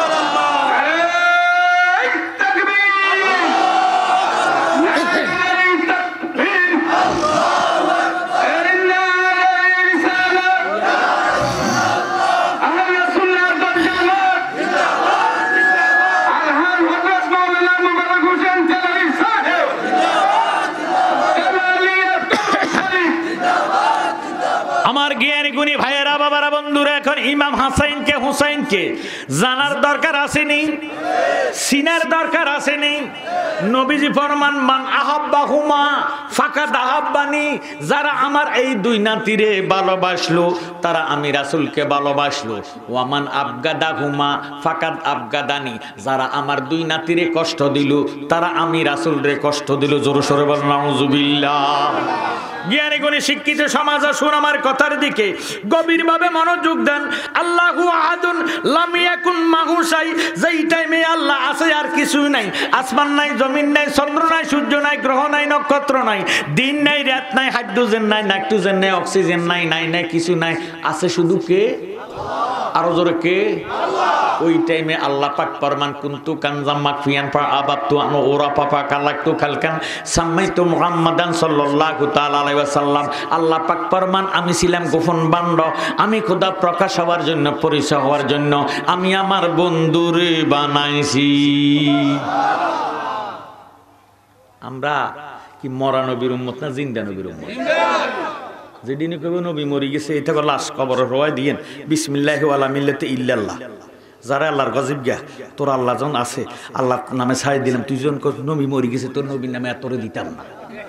আমার জ্ঞানী গুণী ভাইয়েরা বাবারা বন্ধুরা, এখন ইমাম হাসাইনকে হুসাইনকে জানার দরকার আসেনি, সিনার দরকার আসেনি। নবীজি ফরমান মান আহাব্বাহুমা ফাকাদ আহাব্বানি, যারা আমার এই দুই নাতিরে ভালোবাসলো তারা আমি রাসূলকে ভালোবাসলো। ওয়ামান আবগাদাহুমা ফাকাদ আবগাদানি, যারা আমার দুই নাতিরে কষ্ট দিল তারা আমি রাসূলরে কষ্ট দিল। জোরে সোরে বলেন নাউযুবিল্লাহ। জ্ঞানী গুণী শিক্ষিত সমাজ শুন আমার কথার দিকে গভীরভাবে মনোযোগ দেন। আল্লাহু আহাদুন লাম ইয়াকুন মাহু শাই, যেই টাইমে আল্লাহ আছে আর কিছু নাই, আসমান নাই, জমিন নাই, চন্দ্র নাই, সূর্য নাই, গ্রহ নাই, নক্ষত্র নাই, দিন নাই, রাত নাই, হাইড্রোজেন নাই, নাইট্রোজেন নাই, অক্সিজেন নাই, নাই নাই কিছু নাই, আছে শুধু কে? আরো জোরে কে? ওই টাইমে আল্লাহ পাক ফরমান কুনতু কানজাম মাকফিয়ান ফা আবাতু আন ওরা পাপা কালাকতু খালকান সাম্মাইতু মুহাম্মাদান সাল্লাল্লাহু তাআলা আলাইহি ওয়াসাল্লাম। আল্লাহ পাক ফরমান আমি ছিলাম গোপন বান্ড, আমি খোদা প্রকাশ হওয়ার জন্য, পরিচয় হওয়ার জন্য আমি আমার বন্ধুরে বানাইছি। আমরা কি মরা নবীর উম্মত না জিন্দা নবীর উম্মত? যেদিনই কবে নবী মরি গেছে এটা লাশ কবর রোয়াই দিয়েন বিসমিল্লাহি ওয়ালা মিল্লাতি ইল্লাল্লাহ। যারা আল্লাহর গজব গিয়া তোর আল্লাহ জন আছে, আল্লাহ নামে ছাই দিলাম, তুই জন নবী মরি গেছে তোর নবীর নামে এতরে দিতাম না।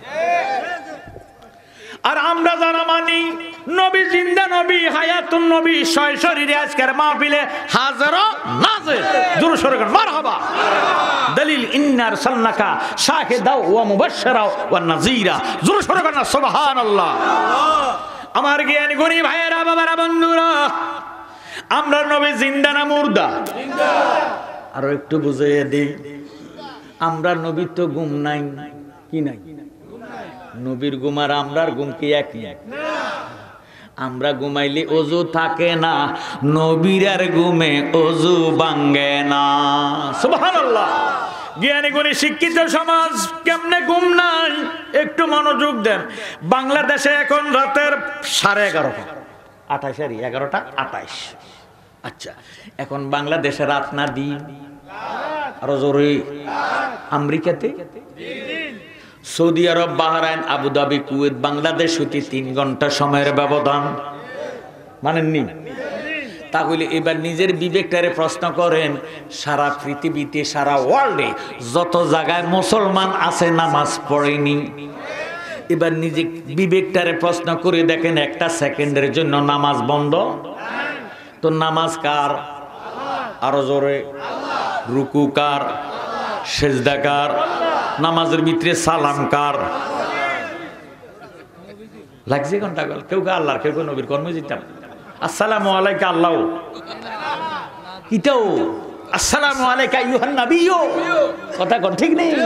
আর আমরা যারা মানি নবী জিন্দা, নবী হায়াতুন নবী, শরীরে আজকের মাহফিলে হাজার নাজির, জোরে সোরে মারহাবা। দলিল ইন্না আরসালনাকা শাহিদাও ওয়া মুবাশশিরাও ওয়া নাযীরা, জোরে সোরে না সুবহানাল্লাহ। আমার জ্ঞানী গুণী ভাইয়েরা বাবারা বন্ধুরা, আমরা নবী জিন্দা না মুর্দা? জিন্দা। আরো একটু বুঝিয়ে দিই, আমরা নবী তো ঘুম নাই, কি নাই? নবীর ঘুম আর আমরার ঘুম কি এক না? আমরা ঘুমাইলে ওযু থাকে না, নবীর আর ঘুমে ওযু ভাঙে না। সুবহানাল্লাহ। জ্ঞানী গুণী শিক্ষিত সমাজ কেমনে ঘুম নাই একটু মনোযোগ দেন। বাংলাদেশে এখন রাতের 11:30, 11:28। আচ্ছা, এখন বাংলাদেশে রাত না দিন? আরো জোরে। আমেরিকাতে, Saudi Arab, Bahrain, Abu Dhabi, Kuwait, Bangladesh হইতে 3 ঘন্টা সময়ের ব্যবধান, মানেননি? তাহলে এবার নিজের বিবেকটারে প্রশ্ন করেন, সারা পৃথিবীতে, সারা ওয়ার্ল্ডে যত জায়গায় মুসলমান আছে নামাজ পড়েনি, এবার নিজে বিবেকটারে প্রশ্ন করে দেখেন একটা সেকেন্ডের জন্য নামাজ বন্ধ? তো নামাজ কার? আরো জোরে। রুকু কার? সেজদা কার? নামাজের ভিতরে সালাম কার? লাগছে ঘন্টা গল, কেউ কে আল্লাহর, কেউ নবীর কর্মে যেতাম। আসসালামু আলাইকা আল্লাহ কিটাও আসসালামু আলাইকা আইয়ুহান নাবিয়্যু কথা কোন ঠিক নেই।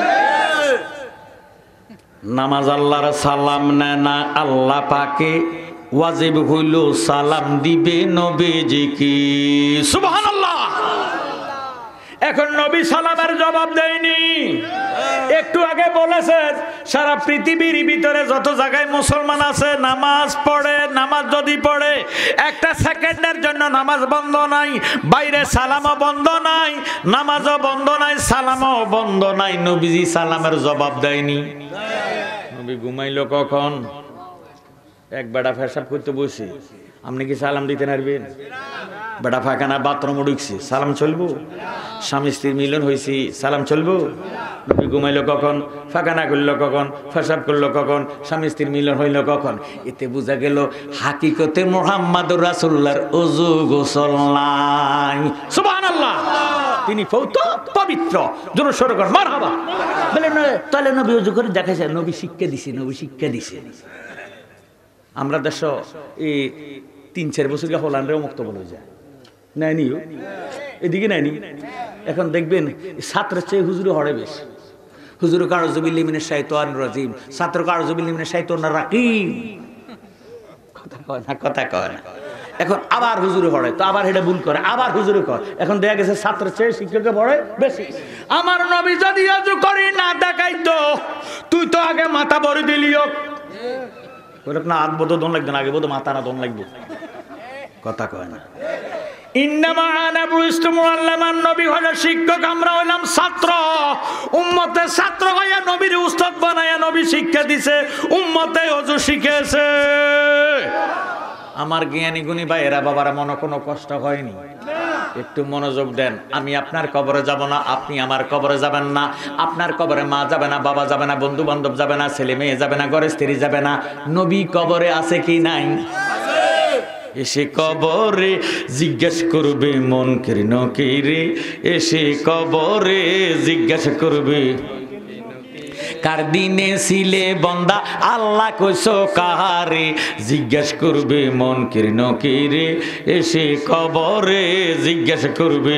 নামাজ আল্লাহর সালাম নেয় না, আল্লাহ পাকে ওয়াজিব হইল সালাম দিবে নবীজিকে। সুবহানাল্লাহ। এখন নবী সালামের জবাব দেয়নি। একটু আগে বলেছেন সারা পৃথিবীর ভিতরে যত জায়গায় মুসলমান আছে নামাজ পড়ে, নামাজ যদি পড়ে একটা সেকেন্ডের জন্য নামাজ বন্ধ নাই, বাইরে সালামও বন্ধ নাই, নামাজও বন্ধ নাই, সালামও বন্ধ নাই। নবীজি সালামের জবাব দেয়নি। নবী ঘুমাইলো কখন? এক বেটা পেশাব করতে বসে, আপনি কি সালাম দিতে পারবেন? বেটা ফাঁকানা বাথরুমে ঢুকছে, সালাম চলবো? স্বামী স্ত্রীর মিলন হয়েছি, সালাম চলবো? নবী ঘুমাইলো কখন? ফাঁকানা করলো কখন? পেশাব করলো কখন? স্বামী স্ত্রীর মিলন হইল কখন? এতে বোঝা গেল হাকিকতে মুহাম্মাদুর রাসূলুল্লাহর ওযু গোসল নাই। সুবহানাল্লাহ। তিনি পবিত্র। জোরে সোরে কর মারহাবা। বলেন তাহলে নবী ওযু করে দেখাইছে, নবী শিক্ষা দিছে, নবী শিক্ষা দিছে। আমরা দেশ এই ৩-৪ বছর হোল্যান্ডেও মুক্ত বলে যায় নেয়নি, এদিকে নেয়নি। এখন দেখবেন ছাত্রের চেয়ে হুজুরে হরে বেশ। হুজুর কারজুবিল্লাহি মিনাশ শাইতানির রাজিম, ছাত্র কারজুবিল্লাহি মিনাশ শাইতানির রাকিম। কথা কয় না। এখন আবার হুজুরে হরে, তো আবার এটা ভুল করে, আবার হুজুরে কয়। এখন দেখা গেছে ছাত্রের চেয়ে শিক্ষকের পড়ে বেশি। আমার নবী যদি ওযু করি না দেখাইতো, তুই তো আগে মাথা ভরে দিলিও। না হাত বোধ দন লাগবে না, আগে বোধ মাথা না দন লাগবে। কথা কয় না। ইন্নামা আনা বুইস্তু মুআল্লামান, নবী হলো শিক্ষক, আমরা হইলাম ছাত্র। উম্মতের ছাত্র হইয়া নবীর উস্তাদ বানায়া নবী শিক্ষা দিছে, উম্মতে ওযু শিখেছে। আমার জ্ঞানী গুণী ভাইয়েরা বাবারা, মনে কোনো কষ্ট হয়নি? একটু মনোযোগ দেন। আমি আপনার কবরে যাব না, আপনি আমার কবরে যাবেন না। আপনার কবরে মা যাবে না, বাবা যাবে না, বন্ধু বান্ধব যাবে না, ছেলে মেয়ে যাবে না, ঘরের স্ত্রী যাবে না। নবী কবরে আছে কি নাই? এসে কবরে জিজ্ঞেস করবে মুনকির নকির, এসে কবরে জিজ্ঞাসা করবে কার দিনে ছিলে বন্দা, আল্লাহ কইছো কাহারে। জিজ্ঞেস করবে মুনকির নকির, এসে কবরে জিজ্ঞাসা করবে।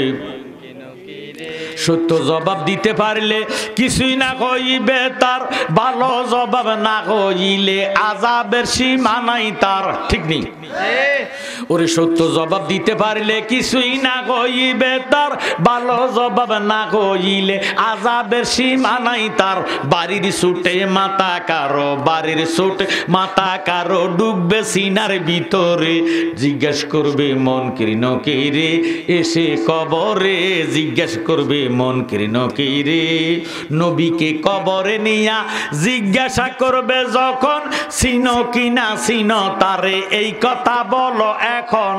সত্য জবাব দিতে পারলে কিছুই না কইবে তার, ভালো জবাব না কইলে আযাবের সীমা নাই তার। ঠিক নেই? ওরে সত্য জবাব দিতে পারলে কিছুই না কইবে তার, ভালো জবাব না কইলে আযাবের সীমা নাই তার। বাড়ির ছুটে মাথা কারো, বাড়ির ছুটে মাথা কারো, ডুববে সিনার ভিতরে। জিজ্ঞেস করবে মুনকির নকির, এসে কবরে জিজ্ঞেস করবে মুনকির নকির। নবীকে কবরে নিয়া জিজ্ঞাসা করবে যখন, চিনো কিনা চিনো তারে, এই কথা বলো এখন।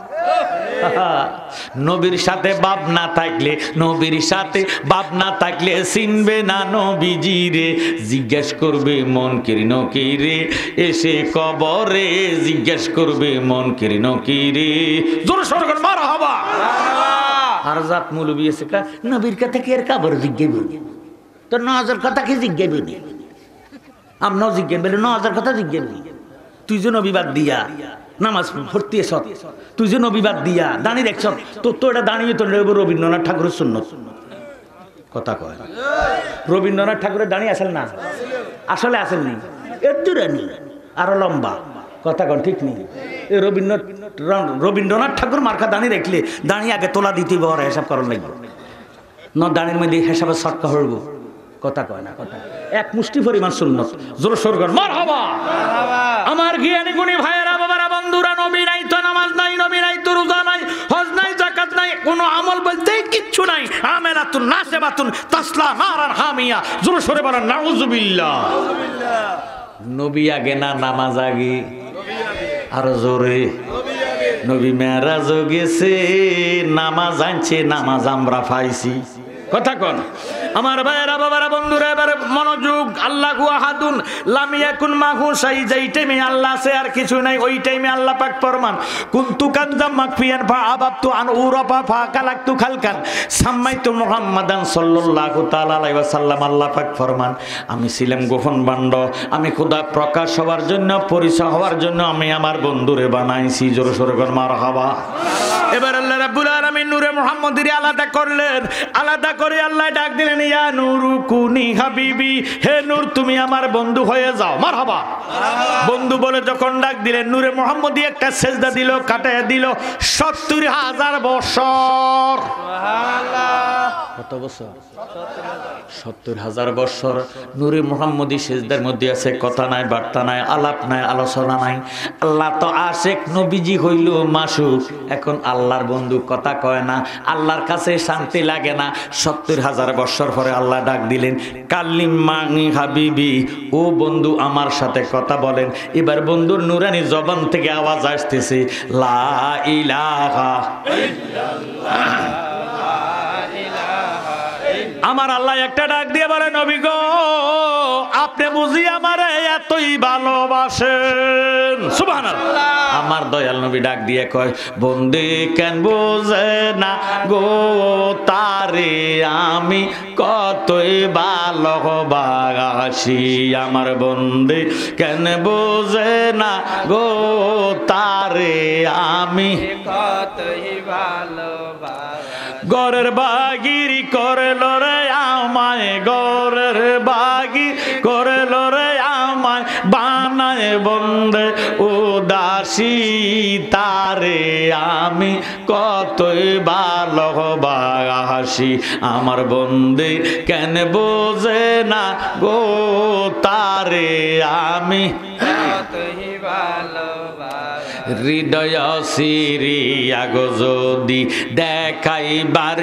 নবীর সাথে বাপ না থাকলে, নবীর সাথে বাপ না থাকলে চিনবে না নবীজি রে। জিজ্ঞেস করবে মুনকির নকির, এসে কবরে জিজ্ঞেস করবে মুনকির নকির। জোরে সোরে করে মারহাবা। আর জাত মৌলবী আছে কা নবীর কথা কি এর কবর জিজ্ঞাসা, তো নজর কথা কি জিজ্ঞাসা নেই? আমরাও জিজ্ঞাসা বলে নজর কথা জিজ্ঞাসা। তুই যে নবী বাদ দিয়া নামাজ পড়তে এস, তুই যে নবী বাদ দিয়া দাঁড়িয়ে দেখছ, তোর তো এটা দাঁড়িয়ে তো রবীন্দ্রনাথ ঠাকুরের সুন্নত। কথা কয় রবীন্দ্রনাথ ঠাকুরের দাঁড়িয়ে আসেন না? আসলে আসেননি, একটু রানি আরো লম্বা। কথা কন ঠিক নেই? রবীন্দ্রনাথ ঠাকুর মার্কা দাঁড়িয়ে রাখলে দাঁড়িয়ে আগে তোলা দিতে বড় হিসাব করার লাগবে ন, দাঁড়ির মধ্যে হিসাবে সটকা হইব। কথা কয় না? কথা এক মুষ্টি পরিমাণ সুন্নত। জোরে সোরে কর মারহাবা। আমার জ্ঞানী গুণী ভাইয়েরা বাবারা বন্ধুরা, নবী নাই তো নামাজ নাই, নবী নাই তো রোজা নাই, হজ নাই, যাকাত নাই, কোনো আমল বলতে কিচ্ছু নাই। আমেলাতুন নাসিবাতুন তাসলা নারান হামিয়া। জোরে সোরে বলেন নাউযুবিল্লাহ। নবী আগে না নামাজ আগে? আরো জোরে। নবী মেরাজও গেছে, নামাজ আনছে, নামাজ আমরা পাইছি। কথা কন। আমার ভাইয়েরা বাবারা বন্ধুরা এবারে মনোযোগ। আল্লাহু আহাদুন লাম ইয়াকুন মাহু শাই, যেই টাইমে আল্লাহ আছে আর কিছু নাই ওই টাইমে আল্লাহ পাক ফরমান কুনতু কানজাম মাকফিয়ান ফা আবাবতু আন উরাফা ফা কালাকতু খালকান সাম্মাইতু মুহাম্মাদান সাল্লাল্লাহু তাআলা আলাইহি ওয়াসাল্লাম। আল্লাহ পাক ফরমান আমি ছিলাম গোপন বান্ড, আমি খোদা প্রকাশ হওয়ার জন্য পরিচয় হওয়ার জন্য আমি আমার বন্ধুরে বানাইছি। জোরে সোরে কর মারহাবা। এবার আল্লাহ রাব্বুল আলামিন নূরে মুহাম্মদীরে আলাদা করলেন, আলাদা করে আল্লাহ ডাক দিলেন ইয়া নূরু কুনি হাবিবি, হে নূর তুমি আমার বন্ধু হয়ে যাও। মারহাবা। বন্ধু বলে যখন ডাক দিলেন নূরে মুহাম্মদী একটা সেজদা দিল, কাটায় দিল ৭০,০০০ বছর। কত বছর? ৭০,০০০ বছর নূরে মুহাম্মদী সেজদার মধ্যে আছে, কথা নাই, বার্তা নাই, আলাপ নাই, আলোচনা নাই। আল্লাহ তো আশেক, নবীজি হইল মাসুক, এখন আল্লাহর বন্ধু কথা কয় না, আল্লাহর কাছে শান্তি লাগে না। ৭০,০০০ বছর পরে আল্লাহ ডাক দিলেন কাল্লিমানি হাবিবি, ও বন্ধু আমার সাথে কথা বলেন। এবার বন্ধুর নুরানি জবান থেকে আওয়াজ আসতেছে লা ইলাহা ইল্লাল্লাহ। আমার আল্লাহ একটা ডাক দিয়ে বলে নবী গো আপনি বুঝি আমারে এতই ভালোবাসেন। সুবহানাল্লাহ। আমার দয়াল নবী ডাক দিয়ে কয় বন্দে কেন বোঝে না গো তারে আমি কতই ভালোবাসি। আমার বন্দে কেন বোঝে না গো তারে আমি কতই ভালোবাসি। গরের বাগিরি করে লরে আমায়, গরের বাগি করে লরে আমায় বানায় বন্দে উদাসী। তারে আমি কতই ভালোবাসি। আমার বন্দে কেন বোঝে না গো তারে আমি কতই ভালোবাসি। হৃদয় সিরিয়া গো যদি দেখাইবার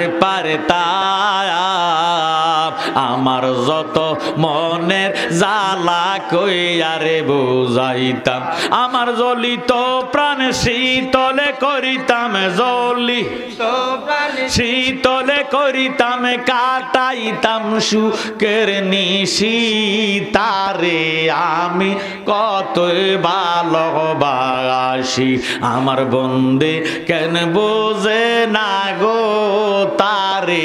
পারতাম, আমার যত মনের জ্বালা কইয়ারে বুঝাইতাম। আমার জ্বলিত প্রাণ শীতলে করিতাম, জ্বলি শীতলে করিতাম কাটাইতাম সুখের নিশি। তারে আমি কতই ভালোবাসি। আমার বন্দে কেন বোঝে না গো তারে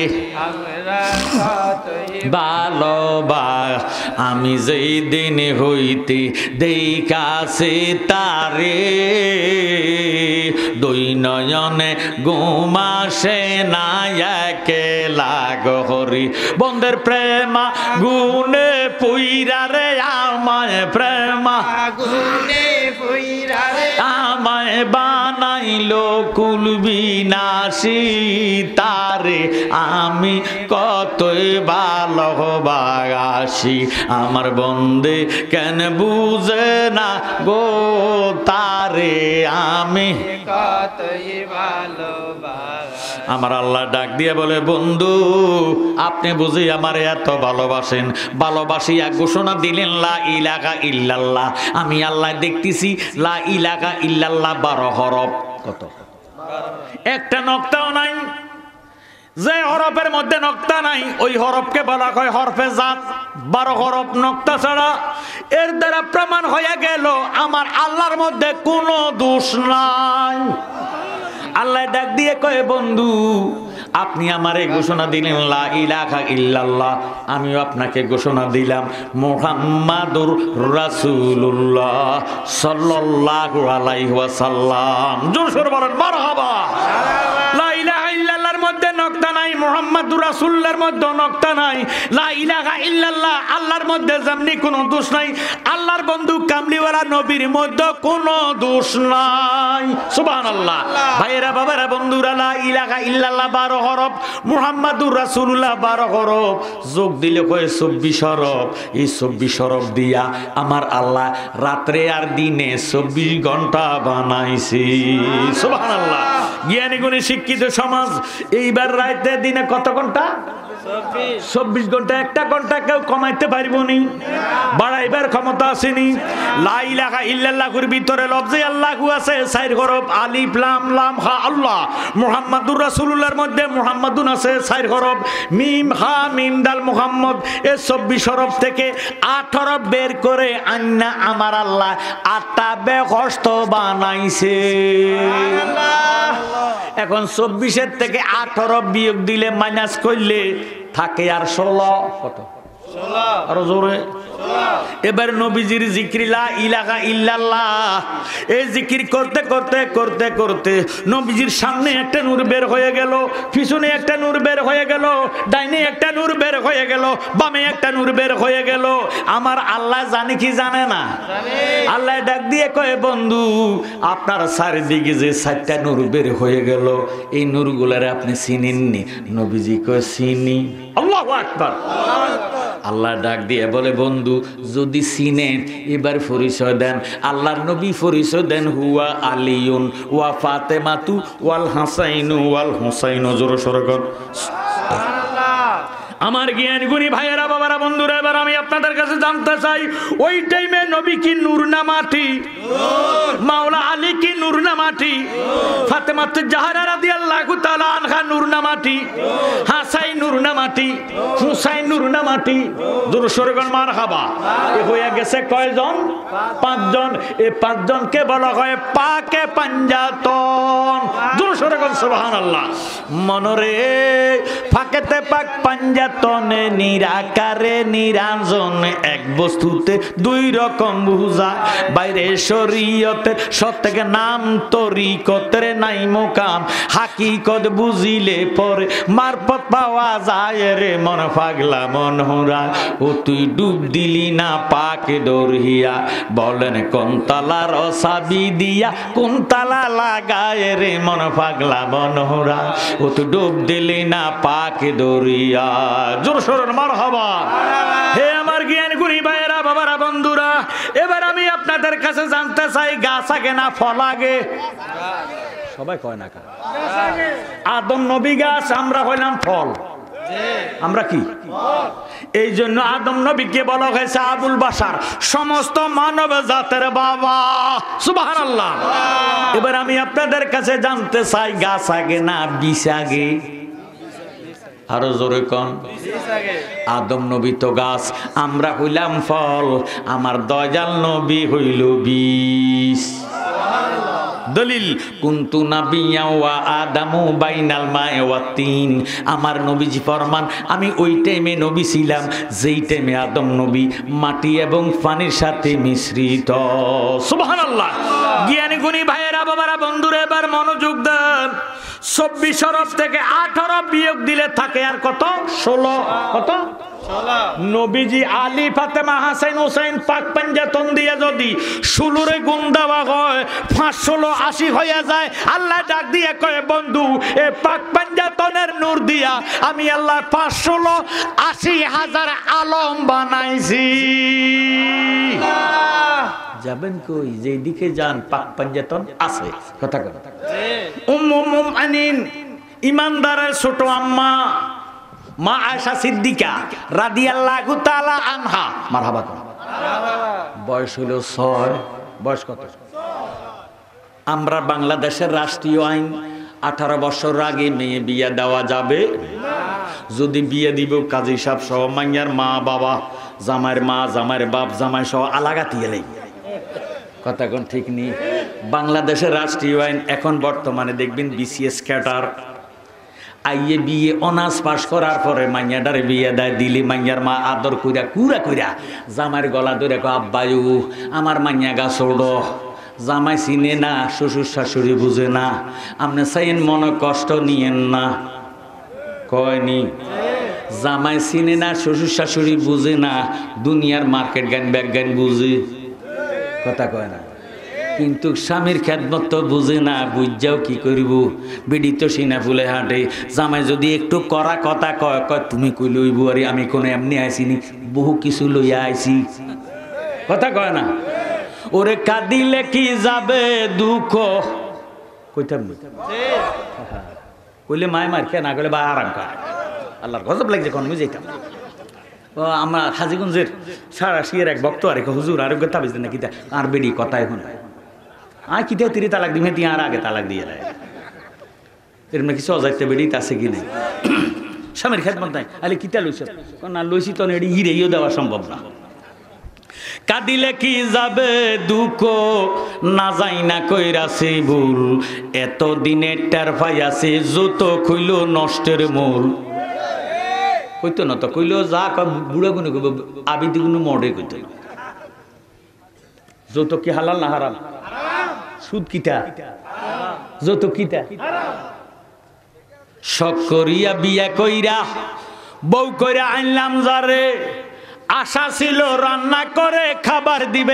ভালোবাস। আমি যেই দিন হইতে দেখাছে তারে, দুই নয়নে ঘুমাসে না একেলা গহরি। বন্ধের প্রেমা গুনে পুইরা রে আমায়, প্রেমা গুনে পুইরা রে আমায় বানাইলো কুল বিনাশী। তারে আমি কতই ভালোবাসি। আমার বন্দে কেন বুঝে না গো তারে আমি কতই ভালোবাসি। আমার আল্লাহ ডাক দিয়ে বলে বন্ধু আপনি বুঝি আমার এত ভালোবাসেন। ভালোবাসিয়া ঘোষণা দিলেন লা ইলাহা ইল্লাল্লাহ। আমি আল্লাহ দেখতেছি লা ইলাহা ইল্লাল্লাহ 12 হরফ। কত? একটা নক্তাও নাই। যে হরফের মধ্যে নক্তা নাই ওই হরফকে বলা হয় হরফে জাত। 12 হরফ নক্তা ছাড়া। এর দ্বারা প্রমাণ হয়ে গেল আমার আল্লাহর মধ্যে কোনো দোষ নাই। আল্লাহ ডাক দিয়ে কয় বন্ধু আপনি আমারে ঘোষণা দিলেন লা ইলাহা ইল্লাল্লাহ, আমিও আপনাকে ঘোষণা দিলাম মুহাম্মাদুর রাসূলুল্লাহ সাল্লাল্লাহু আলাইহি ওয়াসাল্লাম। জোরে বলেন মারহাবা। লা ইলাহা ইল্লাল্লাহর মধ্যে নক্তা নাই, মুহাম্মাদুর রাসূলুল্লাহর মধ্যে নক্তা নাই। লা ইলাহা ইল্লাল্লাহ আল্লাহর মধ্যে যেমনি কোনো দোষ নাই, আল্লাহর বন্ধু কামলিওয়ালা নবীর মধ্যে কোনো দোষ নাই। সুবহানাল্লাহ। ভাইয়েরা বাবারা বন্ধুরা লা ইলাহা ইল্লাল্লাহ 12 হরফ, মুহাম্মাদুর রাসূলুল্লাহ 12 হরফ, যোগ দিলে কয় 24 হরফ। এই 24 হরফ দিয়া আমার আল্লাহ রাত্রে আর দিনে 24 ঘন্টা বানাইছি। সুবহানাল্লাহ। জ্ঞানী গুণী শিক্ষিত সমাজ এইবার রাতে দিনে কত ঘন্টা? 24 ঘন্টা, 1 ঘন্টা কেউ কমাইতে পারবনি, বাড়াইবার ক্ষমতা আসেনি। লা ইলাহা ইল্লাল্লাহর ভিতরে লফজে আল্লাহু আছে 4 হরফ, আলিফ লাম লাম হা আল্লাহ। মুহাম্মাদুর রাসূলুল্লাহর মধ্যে মুহাম্মাদুন আছে 4 হরফ, মিম হা মিম দাল মুহাম্মদ। এই 24 হরফ থেকে 8 হরফ বের করে আন্না আমার আল্লাহ 8টা বেহস্ত বানাইছে। এখন 24-এর থেকে 8 হরফ বিয়োগ দিলে মাইনাস করলে থাকে আর 16। কত? 16। আরো জোরে। এবার নবীজির জিকির লা ইলাহা ইল্লাল্লাহ, এই জিকির করতে করতে করতে করতে নবীজির সামনে একটা নূর বের হয়ে গেল, পিছনে একটা নূর বের হয়ে গেল, ডাইনে একটা নূর বের হয়ে গেল, বামে একটা নূর বের হয়ে গেল। আমার আল্লাহ জানে কি জানে না? আল্লাহ ডাক দিয়ে কয়, বন্ধু আপনার চারিদিকে যে 4টা নূর বের হয়ে গেল, এই নূরগুলারে আপনি চিনেননি? নবীজি কয় চিনি। আল্লাহু আকবার। আল্লাহ ডাক দিয়ে বলে, বন্ধু যদি চিনেন এবার পরিচয় দেন। আল্লাহর নবী পরিচয় দেন, হুয়া আলিউন ওয়া ফাতেমাতু ওয়াল হাসাইনু ওয়াল হুসাইনু। জোরে সোরে কর আমার জ্ঞান গুণী ভাইয়েরা, বাবারা, বন্ধুরা, এবার আমি আপনাদের কাছে জানতে চাই, ওই টাইমে নবী কি নূর না মাটি? মাওলা আলী কি নূর না মাটি? ফাতেমাতুজ জাহরা রাদিয়াল্লাহু তাআলা আনহা নূর না মাটি? হাসান নূর না মাটি? হুসাইন নূর না মাটি? জোরে সোরে বল মারহাবা। এ হয়ে গেছে কয়জন? 5 জন। এই 5 জনকে বলা হয় পাকে পাঞ্জাতন। জোরে সোরে বল সুবহানাল্লাহ। মনরে ফাকেতে পাক পাঞ্জাতনে নিরাকারে নিরঞ্জন, এক বস্তুতে 2 রকম বুঝা, বাইরে শরীয়তের সত্যকে নাম তরিকতের নাই মোকাম, হাকিকত বুঝিলে পরে মারফত পাওয়া যায় রে মন পাগলা মন হুরা। ও তুই ডুব দিলি না পাকে দরহিয়া, বলেন কোন তালার চাবি দিয়া কোন তালা লাগায় রে মন পাগলা মন হুরা। ও তুই ডুব দিলি না পাকে দরিয়া। জোর সোরে মারহাবা। হে আমার জ্ঞান গুণী ভাইয়েরা, বাবারা, বন্ধুরা, এবার আমি আপনাদের কাছে জানতে চাই, গাছ আগে না ফল আগে? সবাই কয় না কা? আদম নবী গাছ, আমরা হইলাম ফল। আমরা কি? এই জন্য আদম নবীকে বলা হয়েছে আবুল বাশার, সমস্ত মানব জাতের বাবা। সুবহানাল্লাহ। এবার আমি আপনাদের কাছে জানতে চাই, গাছ আগে না বীজ আগে? আরো জোরে কোন? আদম নবী তো গাছ, আমরা হইলাম ফল। আমার দয়াল নবী হইল বীজ। দলিল কুনতু নাবিয়্যা ওয়া আদামু বাইনাল মা'i ওয়াত তিন। আমার নবীজি ফরমান, আমি ওই টাইমে নবী ছিলাম যেই টাইমে আদম নবী মাটি এবং পানির সাথে মিশ্রিত। সুবহানাল্লাহ। জ্ঞানী গুণী ভাইয়েরা, বাবারা, বন্ধুরা, এবার মনোযোগ দেন। 24 হরফ থেকে 8 হরফ বিয়োগ দিলে থাকে আর কত? 16। কত? নবীজি আলী ফাতেমা হাসান হুসাইন পাক পাঞ্জাতন দিয়ে যদি 16 গুণ দেওয়া হয়, 5 16 80 হয়ে যায়। আল্লাহ ডাক দিয়ে কয়, বন্ধু এ পাক পাঞ্জাতনের নূর দিয়া আমি আল্লাহ 5 16 80 হাজার আলম বানাইছি। যাবেন কই? যেদিকে যান পাক পাঞ্জাতন আছে। কথা কথা। উম্মু মুমিনিন ইমানদারের ছোট আম্মা মা আয়েশা সিদ্দিকা রাদিয়াল্লাহু তাআলা আনহা, মারহাবা কর। বয়স হলো 6। বয়স কত? আমরা বাংলাদেশের রাষ্ট্রীয় আইন 18 বছর আগে মেয়ে বিয়ে দেওয়া যাবে। যদি বিয়ে দিব কাজী সাহেব সহ মাইয়ার মা বাবা, জামাইয়ের মা, জামাইয়ের বাপ, জামাই সহ আলাগাতি এলেই। কথা কোন ঠিক নেই? বাংলাদেশের রাষ্ট্রীয় আইন এখন বর্তমানে দেখবেন বিসিএস ক্যাডার আইয়ে বিয়ে অনার্স পাস করার পরে মাইয়াটারে বিয়ে দেয়। দিলি মাইয়ার মা আদর কইরা কুড়া কইরা জামাইয়ের গলা ধরে কয়, আব্বায়ু আমার মাইয়া গা ছোড়ো। জামাই চিনে না, শ্বশুর শাশুড়ি বুঝে না, আপনি চাইন মনে কষ্ট নিয়েন না। কয়নি? জামাই চিনে না, শ্বশুর শাশুড়ি বুঝে না, দুনিয়ার মার্কেট জ্ঞান ব্যাগ জ্ঞান বুঝে। কথা কয় না। কিন্তু স্বামীর খেদমত তো বুঝে না, বুঝাও কি করিব? বিডি তো সিনা ফুলে হাঁটে। জামাই যদি একটু করা কথা কয়, কয় তুমি কই লইব? আরে আমি কোনো এমনি আইসিনি, বহু কিছু লইয়া আইছি। কথা কয় না। ওরে কাঁদিলে কি যাবে দুঃখ, কইতাম কইলে মায় মার কে না, কইলে বা আরাম কর। আল্লাহর গজব লাগছে কোন যেতাম আমরা হাজিগঞ্জের সারা শিয়ের এক ভক্ত আর হুজুর আরোগ্য তাবিজ দেন নাকি আর বেডি কথা এখন আর কিতে তিরি তালাক দিমে তি আর আগে তালাক দিয়ে দেয় এরম না কিছু অজাইতে বেডি আছে কি নেই স্বামীর খেদমত নাই আলে কিতা লইছ না লইছি তো এটি হিরেইও দেওয়া সম্ভব না কাঁদিলে কি যাবে দুঃখ না যাই না কইরাছি ভুল এত দিনে টের পাইয়াছি যত কইল নষ্টের মূল কইতো না তো কইল যা বুড়া গুনে কইব আবিদি গুনে মডে কইতো যত কি হালাল না হারাম সুদ কিতা যত কিতা শখ করিয়া বিয়া কইরা বউ কইরা আনলাম যারে আশা ছিল রান্না করে খাবার দিবে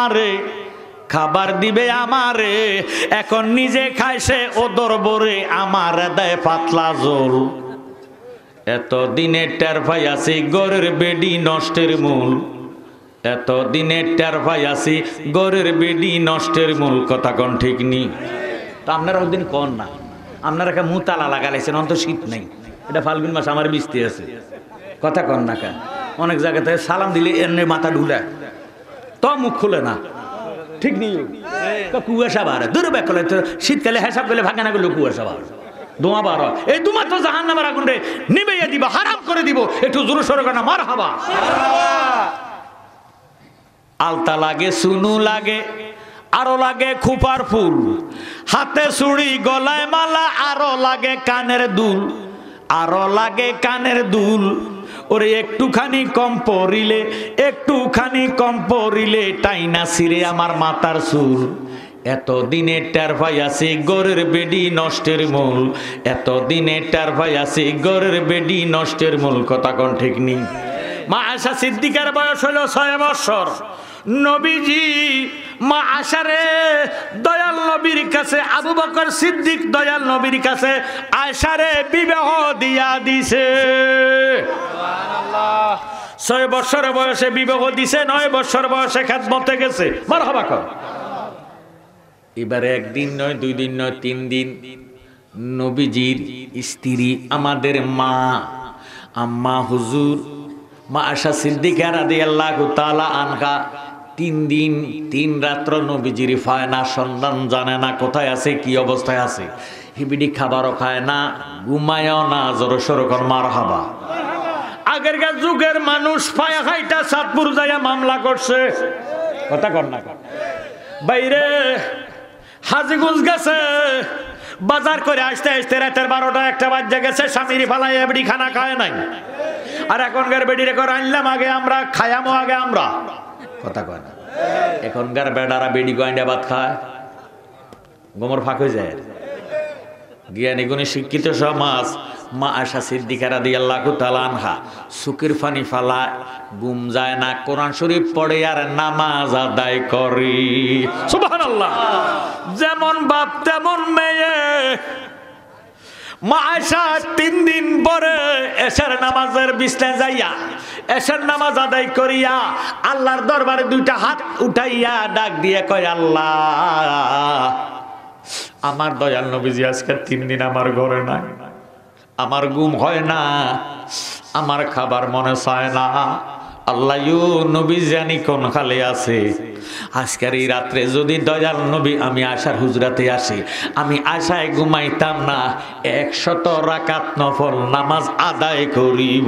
আমারে এখন নিজে খাইছে ওদর বরে আমার দেয় পাতলা জোল এত দিনে টের পাইয়াছি গরের বেডি নষ্টের মূল এত দিনে টের পাইয়াছি গরের বেডি নষ্টের মূল কথা কোন ঠিক নি তো আপনারা ওদিন কন না আপনারা একটা মুতালা লাগালাইছেন অন্ত শীত নেই এটা ফাল্গুন মাস আমার বৃষ্টি আছে কথা কন না কেন অনেক জায়গাতে সালাম দিলে এমনি মাথা ঢুলায় তো মুখ খুলে না ঠিক নেই কুয়াশা বাড়ে দূরে ব্যাক করলে শীতকালে হেসাব করলে ভাঙা না করলে কুয়াশা বাড়ে দোয়া বাড়ো এই তোমার তো জাহান্নামের আগুন রে নিবেইয়া দিব হারাম করে দিব একটু জোরে সোরে না মার হাবা আলতা লাগে সুনু লাগে আরো লাগে খুপার ফুল হাতে চুড়ি গলায় মালা আরো লাগে কানের দুল ওরে একটুখানি কম পরিলে টাইনা ছিঁড়ে আমার মাথার চুল এত দিনে টের পাইয়াছি গরের বেডি নষ্টের মূল এত দিনে টের পাইয়াছি গরের বেডি নষ্টের মূল কথা কোন ঠিক নি মা আয়েশা সিদ্দিকার বয়স হলো 6 বছর নবীজি মা আয়েশারে দয়াল নবীর কাছে আবু বকর সিদ্দিক দয়াল নবীর কাছে আয়েশারে বিবাহ দিয়া দিছে সুবহানাল্লাহ 6 বছর বয়সে বিবাহ দিছে 9 বছর বয়সে খেদমতে গেছে মারহাবা কর এবারে একদিন নয় 2 দিন নয় 3 দিন নবীজির স্ত্রী আমাদের মা আম্মা হুজুর মা আয়েশা সিদ্দিকা রাদিয়াল্লাহু তাআলা আনহা 3 দিন 3 রাত্র নবীজির পায় না সন্ধান জানে না কোথায় আছে কি অবস্থায় আছে হিবিডি খাবারও খায় না ঘুমায়ও না জোরে সোরে কর মারহাবা আগেরকার যুগের মানুষ পায়া খাইটা সাতপুর যাইয়া মামলা করছে কথা কর না বাইরে হাজিগঞ্জ গেছে বাজার করে আসতে আসতে রাতের 12টা 1টা বাজে গেছে স্বামীর ফালাই এবড়ি খানা খায় নাই আর এখনকার বেডিরে করে আনলাম আগে আমরা খায়ামো আগে আমরা কথা কয় না এখনকার বেডারা বেডি গোয়াইন্ডা ভাত খায় গোমর ফাঁক হয়ে যায় জ্ঞানী গুণী শিক্ষিত সমাজ মা আয়েশা সিদ্দিকা রাদিয়াল্লাহু তাআলা আনহা চুকির পানি ফালায় ঘুম যায় না কোরআন শরীফ পড়ে আর নামাজ আদায় করে সুবহানাল্লাহ যেমন বাপ তেমন মেয়ে মা আয়েশা 3 দিন পরে এশার নামাজের বিছনায় যাইয়া এশার নামাজ আদায় করিয়া আল্লাহর দরবারে 2টা হাত উঠাইয়া ডাক দিয়ে কয় আল্লাহ আমার দয়াল নবীজি আজকে 3 দিন আমার ঘরে নাই আমার ঘুম হয় না আমার খাবার মনে চায় না আল্লাহ নবী জানি কোন খালে আছে আজকের এই রাত্রে যদি দয়াল নবী আমি আয়েশার হুজরাতে আসি আমি আয়েশায় ঘুমাইতাম না 100 রাকাত নফল নামাজ আদায় করিব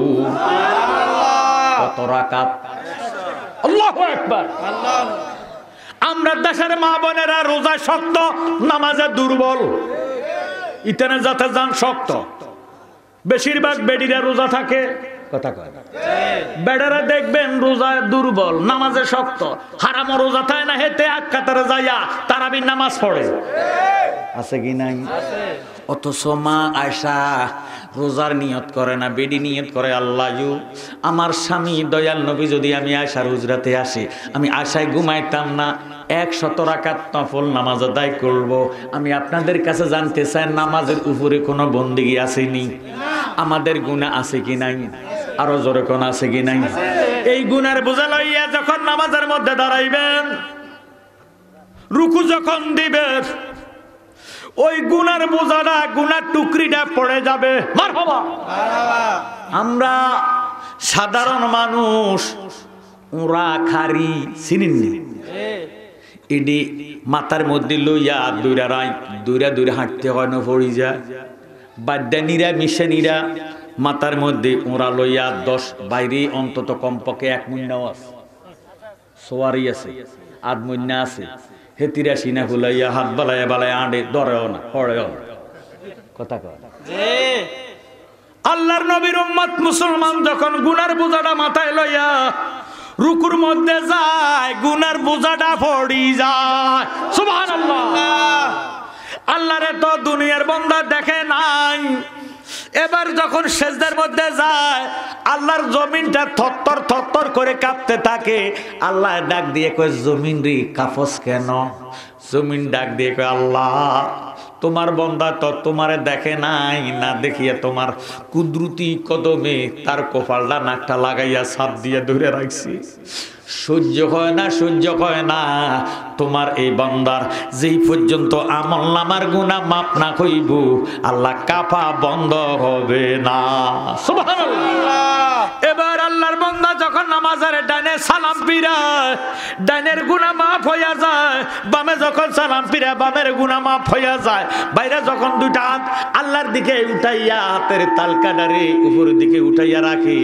কত রাকাত আল্লাহু আকবার আমরা দেশের মা বোনেরা রোজা শক্ত নামাজে দুর্বল ইতানে যাতে যান শক্ত বেশিরভাগ বেডিরা রোজা থাকে কথা কয় বেডারা দেখবেন রোজা দুর্বল নামাজে শক্ত হারাম রোজা থাকে না হেতে এক কাতারে যাইয়া তারাবির নামাজ পড়ে আছে কি নাই অথচ মা আয়েশা রোজার নিয়ত করে না বেডি নিয়ত করে আল্লাহ আমার স্বামী দয়াল নবী যদি আমি আয়েশার হুজরাতে আসি আমি আয়েশায় ঘুমাইতাম না 100 রাকাত নফল নামাজ আদায় করব আমি আপনাদের কাছে জানতে চাই নামাজের উপরে কোনো বন্দেগী আসেনি আমাদের গুনাহ আছে কি নাই আরো জোরে কোন আছে কি নাই এই গুনার বোঝা লইয়া যখন নামাজের মধ্যে দাঁড়াইবেন রুকু যখন দিবেন ওই গুনার বোঝাটা গুনার টুকরিটা পড়ে যাবে। মারহাবা। আমরা সাধারণ মানুষ ওরা খারি চিনিনি এডি মাথার মধ্যে লইয়া দূরা হাঁটতে হয় না পড়ি যায়। বাদ্যানীরা মিশানীরা মাথার মধ্যে ওরা লইয়া 10 বাইরে অন্তত কমপক্ষে 1 মুন্নাও আছে, সোয়ারি আছে, আধ মুন্না আছে, হেতিরা সিনা ফুলাইয়া হাত বালাইয়া বালাইয়া আঁড়ে ধরেও না পড়েও না। কথা কয় আল্লাহর নবীর উম্মত মুসলমান যখন গুনার বোঝাটা মাথায় লইয়া রুকুর মধ্যে যায়, গুনার বোঝাটা পড়ি যায়। সুবহানাল্লাহ। আল্লাহরে তো দুনিয়ার বান্দা দেখে নাই, এবার যখন সেজদার মধ্যে যায় আল্লাহর জমিনটা থরথর করে কাঁপতে থাকে। আল্লাহ ডাক দিয়ে কয়, জমিন রে কাঁপস কেন? জমিন ডাক দিয়ে কয়, আল্লাহ তোমার বান্দা তো তোমারে দেখে নাই, না দেখিয়া তোমার কুদরতি কদমে তার কপালটা নাকটা লাগাইয়া ছাপ দিয়ে ধরে রাখছি। সহ্য হয় না তোমার এই বান্দার যেই পর্যন্ত আমলনামার গুনাহ মাপ না হইব আল্লাহ কাঁপা বন্ধ হবে না। সুবহানাল্লাহ। এবার আল্লাহর বান্দা যখন নামাজের ডানে সালাম ফিরায় ডানের গুনাহ মাফ হইয়া যায়, বামে যখন সালাম ফিরায় বামের গুনাহ মাফ হইয়া যায়, বাইরে যখন দুইটা হাত আল্লাহর দিকে উঠাইয়া হাতের তালকাটারে উপরের দিকে উঠাইয়া রাখি,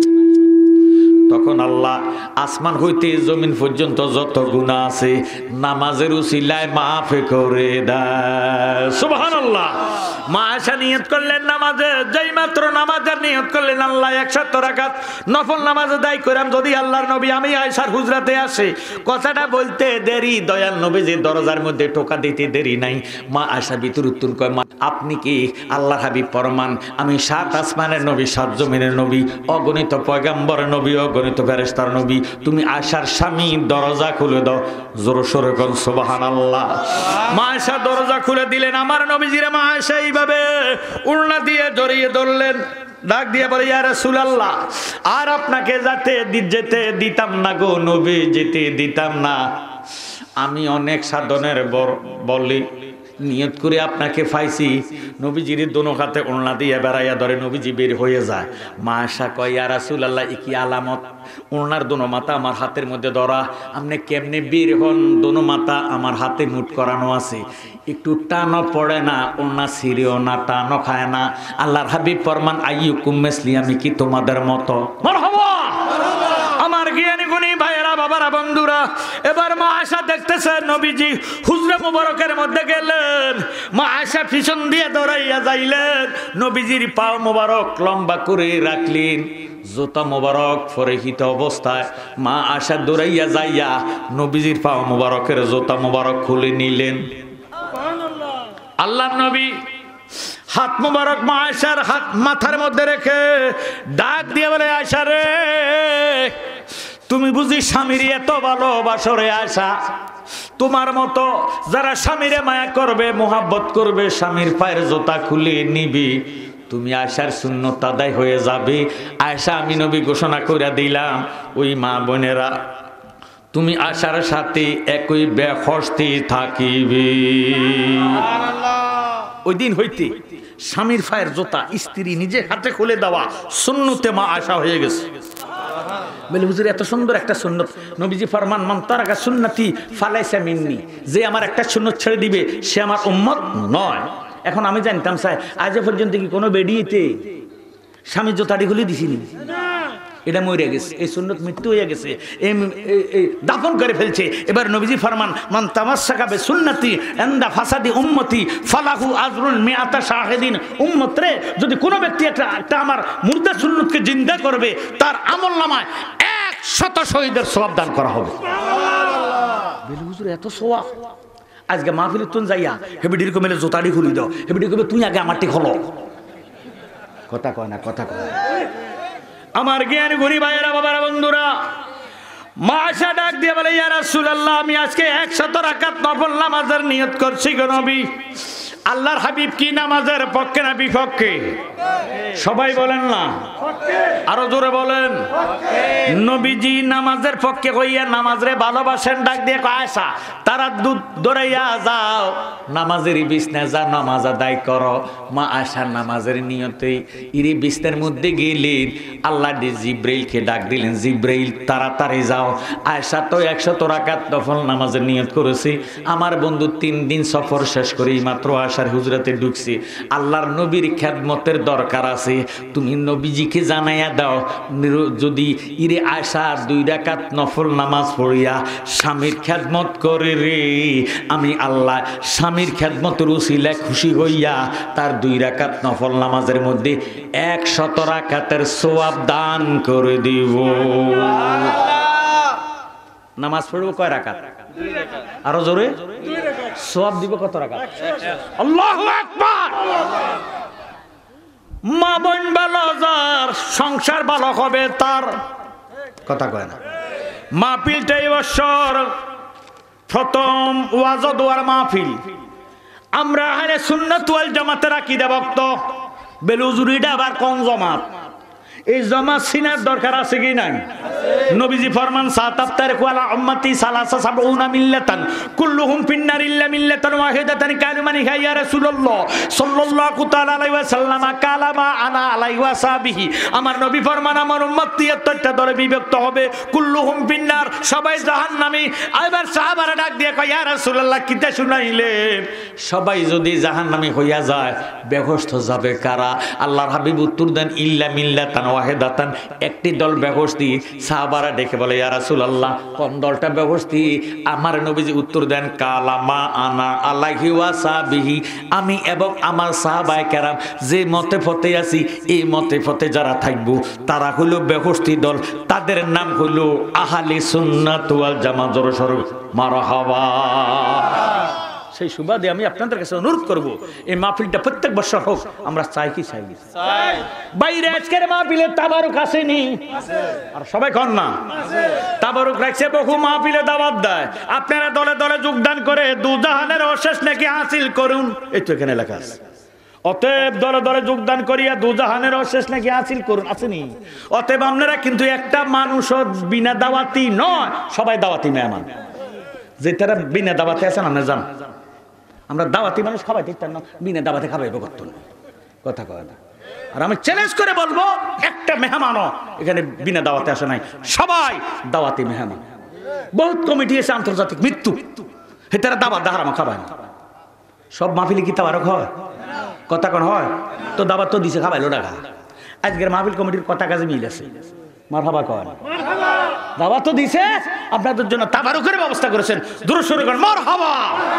তখন আল্লাহ আসমান হইতে জমিন পর্যন্ত যত গুনাহ আছে নামাজের উসিলায় মাফ করে দেয়। সুবহানাল্লাহ। মা আয়েশা নিয়ত করলেন নামাজে, যেই মাত্র নামাজের নিয়ত করলেন আল্লাহ 107 রাকাত নফল নামাজ আদায় করাম, যদি আল্লাহর নবী আমি আয়েশার হুজরাতে আসে, কথাটা বলতে দেরি, দয়াল নবীজি দরজার মধ্যে টোকা দিতে দেরি নাই। মা আয়েশা ভিতর উত্তর কয়, মা আপনি কি আল্লাহর হাবিব প্রমাণ, আমি 7 আসমানের নবী 7 জমিনের নবী, অগণিত পয়গম্বরের নবী, অগণিত ফেরেশতার নবী, তুমি আয়েশার স্বামী, দরজা খুলে দাও। জোরে সোরে কোন সুবহানাল্লাহ। মা আয়েশা দরজা খুলে দিলেন। আমার নবীজিরে মা আয়েশা এইভাবে উড়না দিয়ে জড়িয়ে ধরলেন, ডাক দিয়ে বলে, ইয়া রাসূলুল্লাহ আর আপনাকে যেতে দিতাম না গো নবী, যেতে দিতাম না। আমি অনেক সাধনের বলি নিয়ত করে আপনাকে পাইছি। নবীজির দোনো হাতে ওড়না দিয়ে বেড়াইয়া ধরে নবীজি বের হয়ে যায়। মা আয়েশা কয়, ইয়া রাসূলুল্লাহ এ কি আলামত? ওড়নার দোনো মাথা আমার হাতের মধ্যে ধরা, আপনি কেমনে বের হন? দোনো মাথা আমার হাতে মুঠ করানো আছে, একটু টানও পড়ে না, ওড়না ছিঁড়েও না, টানও খায় না। আল্লাহর হাবিব ফরমান, আইয়ুকুম মিসলি, আমি কি তোমাদের মতো? মারহাবা। আমার জ্ঞানী গুণী ভাইয়েরা, বাবারা, বন্ধুরা, এবার মা আয়েশা দেখতেছে নবীজি হুজরা মুবারকের মধ্যে গেলেন, মা আয়েশা পিছন দিয়ে দৌড়াইয়া যাইলেন, নবীজির পা মুবারক লম্বা করে রাখলেন, জুতা মুবারক পরিহিত অবস্থায় মা আয়েশা দৌড়াইয়া যাইয়া নবীজির পা মুবারকের জুতা মুবারক খুলে নিলেন। আল্লাহর নবী হাত মুবারক মা আয়েশার হাত মাথার মধ্যে রেখে ডাক দিয়ে বলে, আয়েশা রে তুমি বুঝি স্বামীর এত ভালোবাসো রে আয়েশা? তোমার মতো যারা স্বামীরে মায়া করবে, মোহাব্বত করবে, স্বামীর পায়ের জুতা খুলে নিবি, তুমি আয়েশার সুন্নত আদায় হয়ে যাবে। আয়েশা আমি নবী ঘোষণা করে দিলাম, ওই মা বোনেরা তুমি আয়েশার সাথে একই বেখস্তি থাকিবে। ওই দিন হইতে স্বামীর পায়ের জুতা স্ত্রী নিজে হাতে খুলে দেওয়া সুন্নতে মা আয়েশা হয়ে গেছে। বলে হুজুর এত সুন্দর একটা সুন্নত, নবীজি ফরমান, মান তারাকা সুন্নতি ফালাইসা মিন্নি, যে আমার একটা সুন্নত ছেড়ে দিবে সে আমার উম্মত নয়। এখন আমি জানতাম স্যার আজ পর্যন্ত কি কোনো বেডিয়েতে স্বামীর জুতাটি খুলে দিছিনি? এটা মরে গেছে, এই সুন্নত মৃত্যু হয়ে গেছে, দাফন করে ফেলছে। এবার নবীজি ফরমান, মান তামাসসাকা বিসুন্নতি ইনদা ফাসাদি উম্মতি ফালাহু আজরুল মিআতা শাহিদিন। উম্মত রে, যদি কোনো ব্যক্তি একটা আমার মুর্দা সুন্নতকে জিন্দা করবে, তার আমলনামায় 100 শহীদের সওয়াব দান করা হবে। বলে হুজুর এত সওয়াব? আজকে মাহফিলে তুন যাইয়া হেবিডির কমেলে জোতাড়ি খুলি দাও, হেবিডির কমে তুই আগে আমারটি খোলো। কথা কয় না, কথা কয়। আমার জ্ঞানী গুণী ভাইয়েরা, বাবারা, বন্ধুরা, মা আয়েশা ডাক দিয়ে বলে, ইয়া রাসূলুল্লাহ আমি আজকে 100 রাকাত নফল নামাজের নিয়ত করছি গো নবী। আল্লাহর হাবিব কি নামাজের পক্ষে না বিপক্ষে? সবাই বলেন না, আরো জোরে বলেন। নবীজি নামাজের পক্ষে হইয়া নামাজরে ভালোবাসেন। ডাক দিয়ে কয়, আয়েশা তারা দুধ দৌড়াইয়া যাও, নামাজের বিছনা যা নামাজ আদায় করো। মা আয়েশা নামাজের নিয়তে ইরি বিছনার মধ্যে গেলেন, আল্লাহ জিব্রাইলকে ডাক দিলেন, জিব্রাইল তাড়াতাড়ি যাও। আয়েশা তো 100 রাকাত নফল নামাজের নিয়ত করেছে। আমার বন্ধু 3 দিন সফর শেষ করে মাত্র আয়েশার হুজরাতে ঢুকছে। আল্লাহর নবীর খেদমতের দরকার আছে, তুমি নবীজিকে জানাইয়া দাও যদি ইরে আয়েশা 2 রাকাত নফল নামাজ পড়িয়া স্বামীর খেদমত করে রে, আমি আল্লাহ স্বামীর খেদমতের উসিলায় খুশি হইয়া তার 2 রাকাত নফল নামাজের মধ্যে 100 রাকাতের সওয়াব দান করে দিব। নামাজ পড়ব কয় রাকাত? 2 রাকাত। আরো জোরে 2 রাকাত। সওয়াব দিব কত রাকাত? 100। আল্লাহু আকবার। মা বোন ভালো যার সংসার ভালো হবে তার, কথা কয় না। মাহফিলটা এই বছর প্রথম ওয়াজ দোয়ার মাহফিল। আমরা আহলে সুন্নাত ওয়াল জামাতের আকীদা ভক্ত, বেলুজুরিটা আবার কোন জামাত? এই জামাত সিনার দরকার আছে কি নাই? নবীজি ফরমান সাতাফতার কুয়ালা উম্মতি সালাসা সাবউনা মিল্লাতান কুল্লুহুম ফিন্নার ইল্লা মিল্লাতান ওয়াহিদাতান কালুমানি ইয়া রাসূলুল্লাহ সাল্লাল্লাহু তাআলা আলাইহি ওয়াসাল্লাম কালামা আনা আলাইহি ওয়াসাবিহি। আমার নবী ফরমান আমার উম্মত 73টা দলে বিভক্ত হবে, কুল্লুহুম ফিন্নার, সবাই জাহান্নামী। এবার সাহাবারা ডাক দিয়ে কয় ইয়া রাসূলুল্লাহ কিতা শুনাইলেন? সবাই যদি জাহান্নামী হইয়া যায় বেঘষ্ট যাবে কারা? আল্লাহর হাবিব উত্তর দেন ইল্লা মিল্লাতান ওয়াহিদাতান, একটি দল বেঘস্তি। সাহাবারা ডেকে বলে ইয়া রাসূলুল্লাহ কোন দলটা বেঘস্তি? আমার নবীজি উত্তর দেন কালামা আনা আলাইহি ওয়াসাবিহি, আমি এবং আমার সাহাবায়ে কেরাম যে মতে পথে আছি এই মতে পথে যারা থাকবো তারা হলো বেঘস্তি দল, তাদের নাম হলো আহলে সুন্নাত ওয়াল জামাত। জোরে সরো মারহাবা। সেই সুবাদে আমি আপনাদের কাছে অনুরোধ করব এই মাহফিলটা প্রত্যেক বছর হোক। আমরা চাই কি চাই? চাই। বাইরে আজকের মাহফিলে তাবারুক আসেনি, আর সবাই কন না তাবারুক রাখছে, বহু মাহফিলে দাওয়াত দেয়। আপনারা দলে দলে যোগদান করে দুজাহানের অশেষ নাকি হাসিল করুন, এই তো এখানে লেখা আছে। অতএব দলে দলে যোগদান করিয়া দুজাহানের অশেষ নাকি হাসিল করুন, আসেনি? অতএব আপনারা কিন্তু একটা মানুষও বিনা দাওয়াতি নয়, সবাই দাওয়াতি মেহমান। যে তারা বিনা দাওয়াতে আছেন আমরা জান, আমরা দাওয়াতি মানুষ খাবাই দিতাম না, বিনা দাওয়াতে খাবাইব করতো না, কথা কয় না। আর আমি চ্যালেঞ্জ করে বলবো একটা মেহমানও এখানে বিনা দাওয়াতে আসে নাই, সবাই দাওয়াতি মেহমান। বহুত কমিটি এসে আন্তর্জাতিক মৃত্যু, হে তারা দাওয়াত দাহার আমার খাবাই না। সব মাহফিলে কি তাবারক হয়? কথা কোন হয়? তো দাওয়াত তো দিছে, খাবাইলো না খা। আজকের মাহফিল কমিটির কথা কাজে মিল আছে, মারহাবা কয় না। দাওয়াত তো দিছে, আপনাদের জন্য তাবারুকের ব্যবস্থা করেছেন, দুরূদ শরীফ মারহাবা।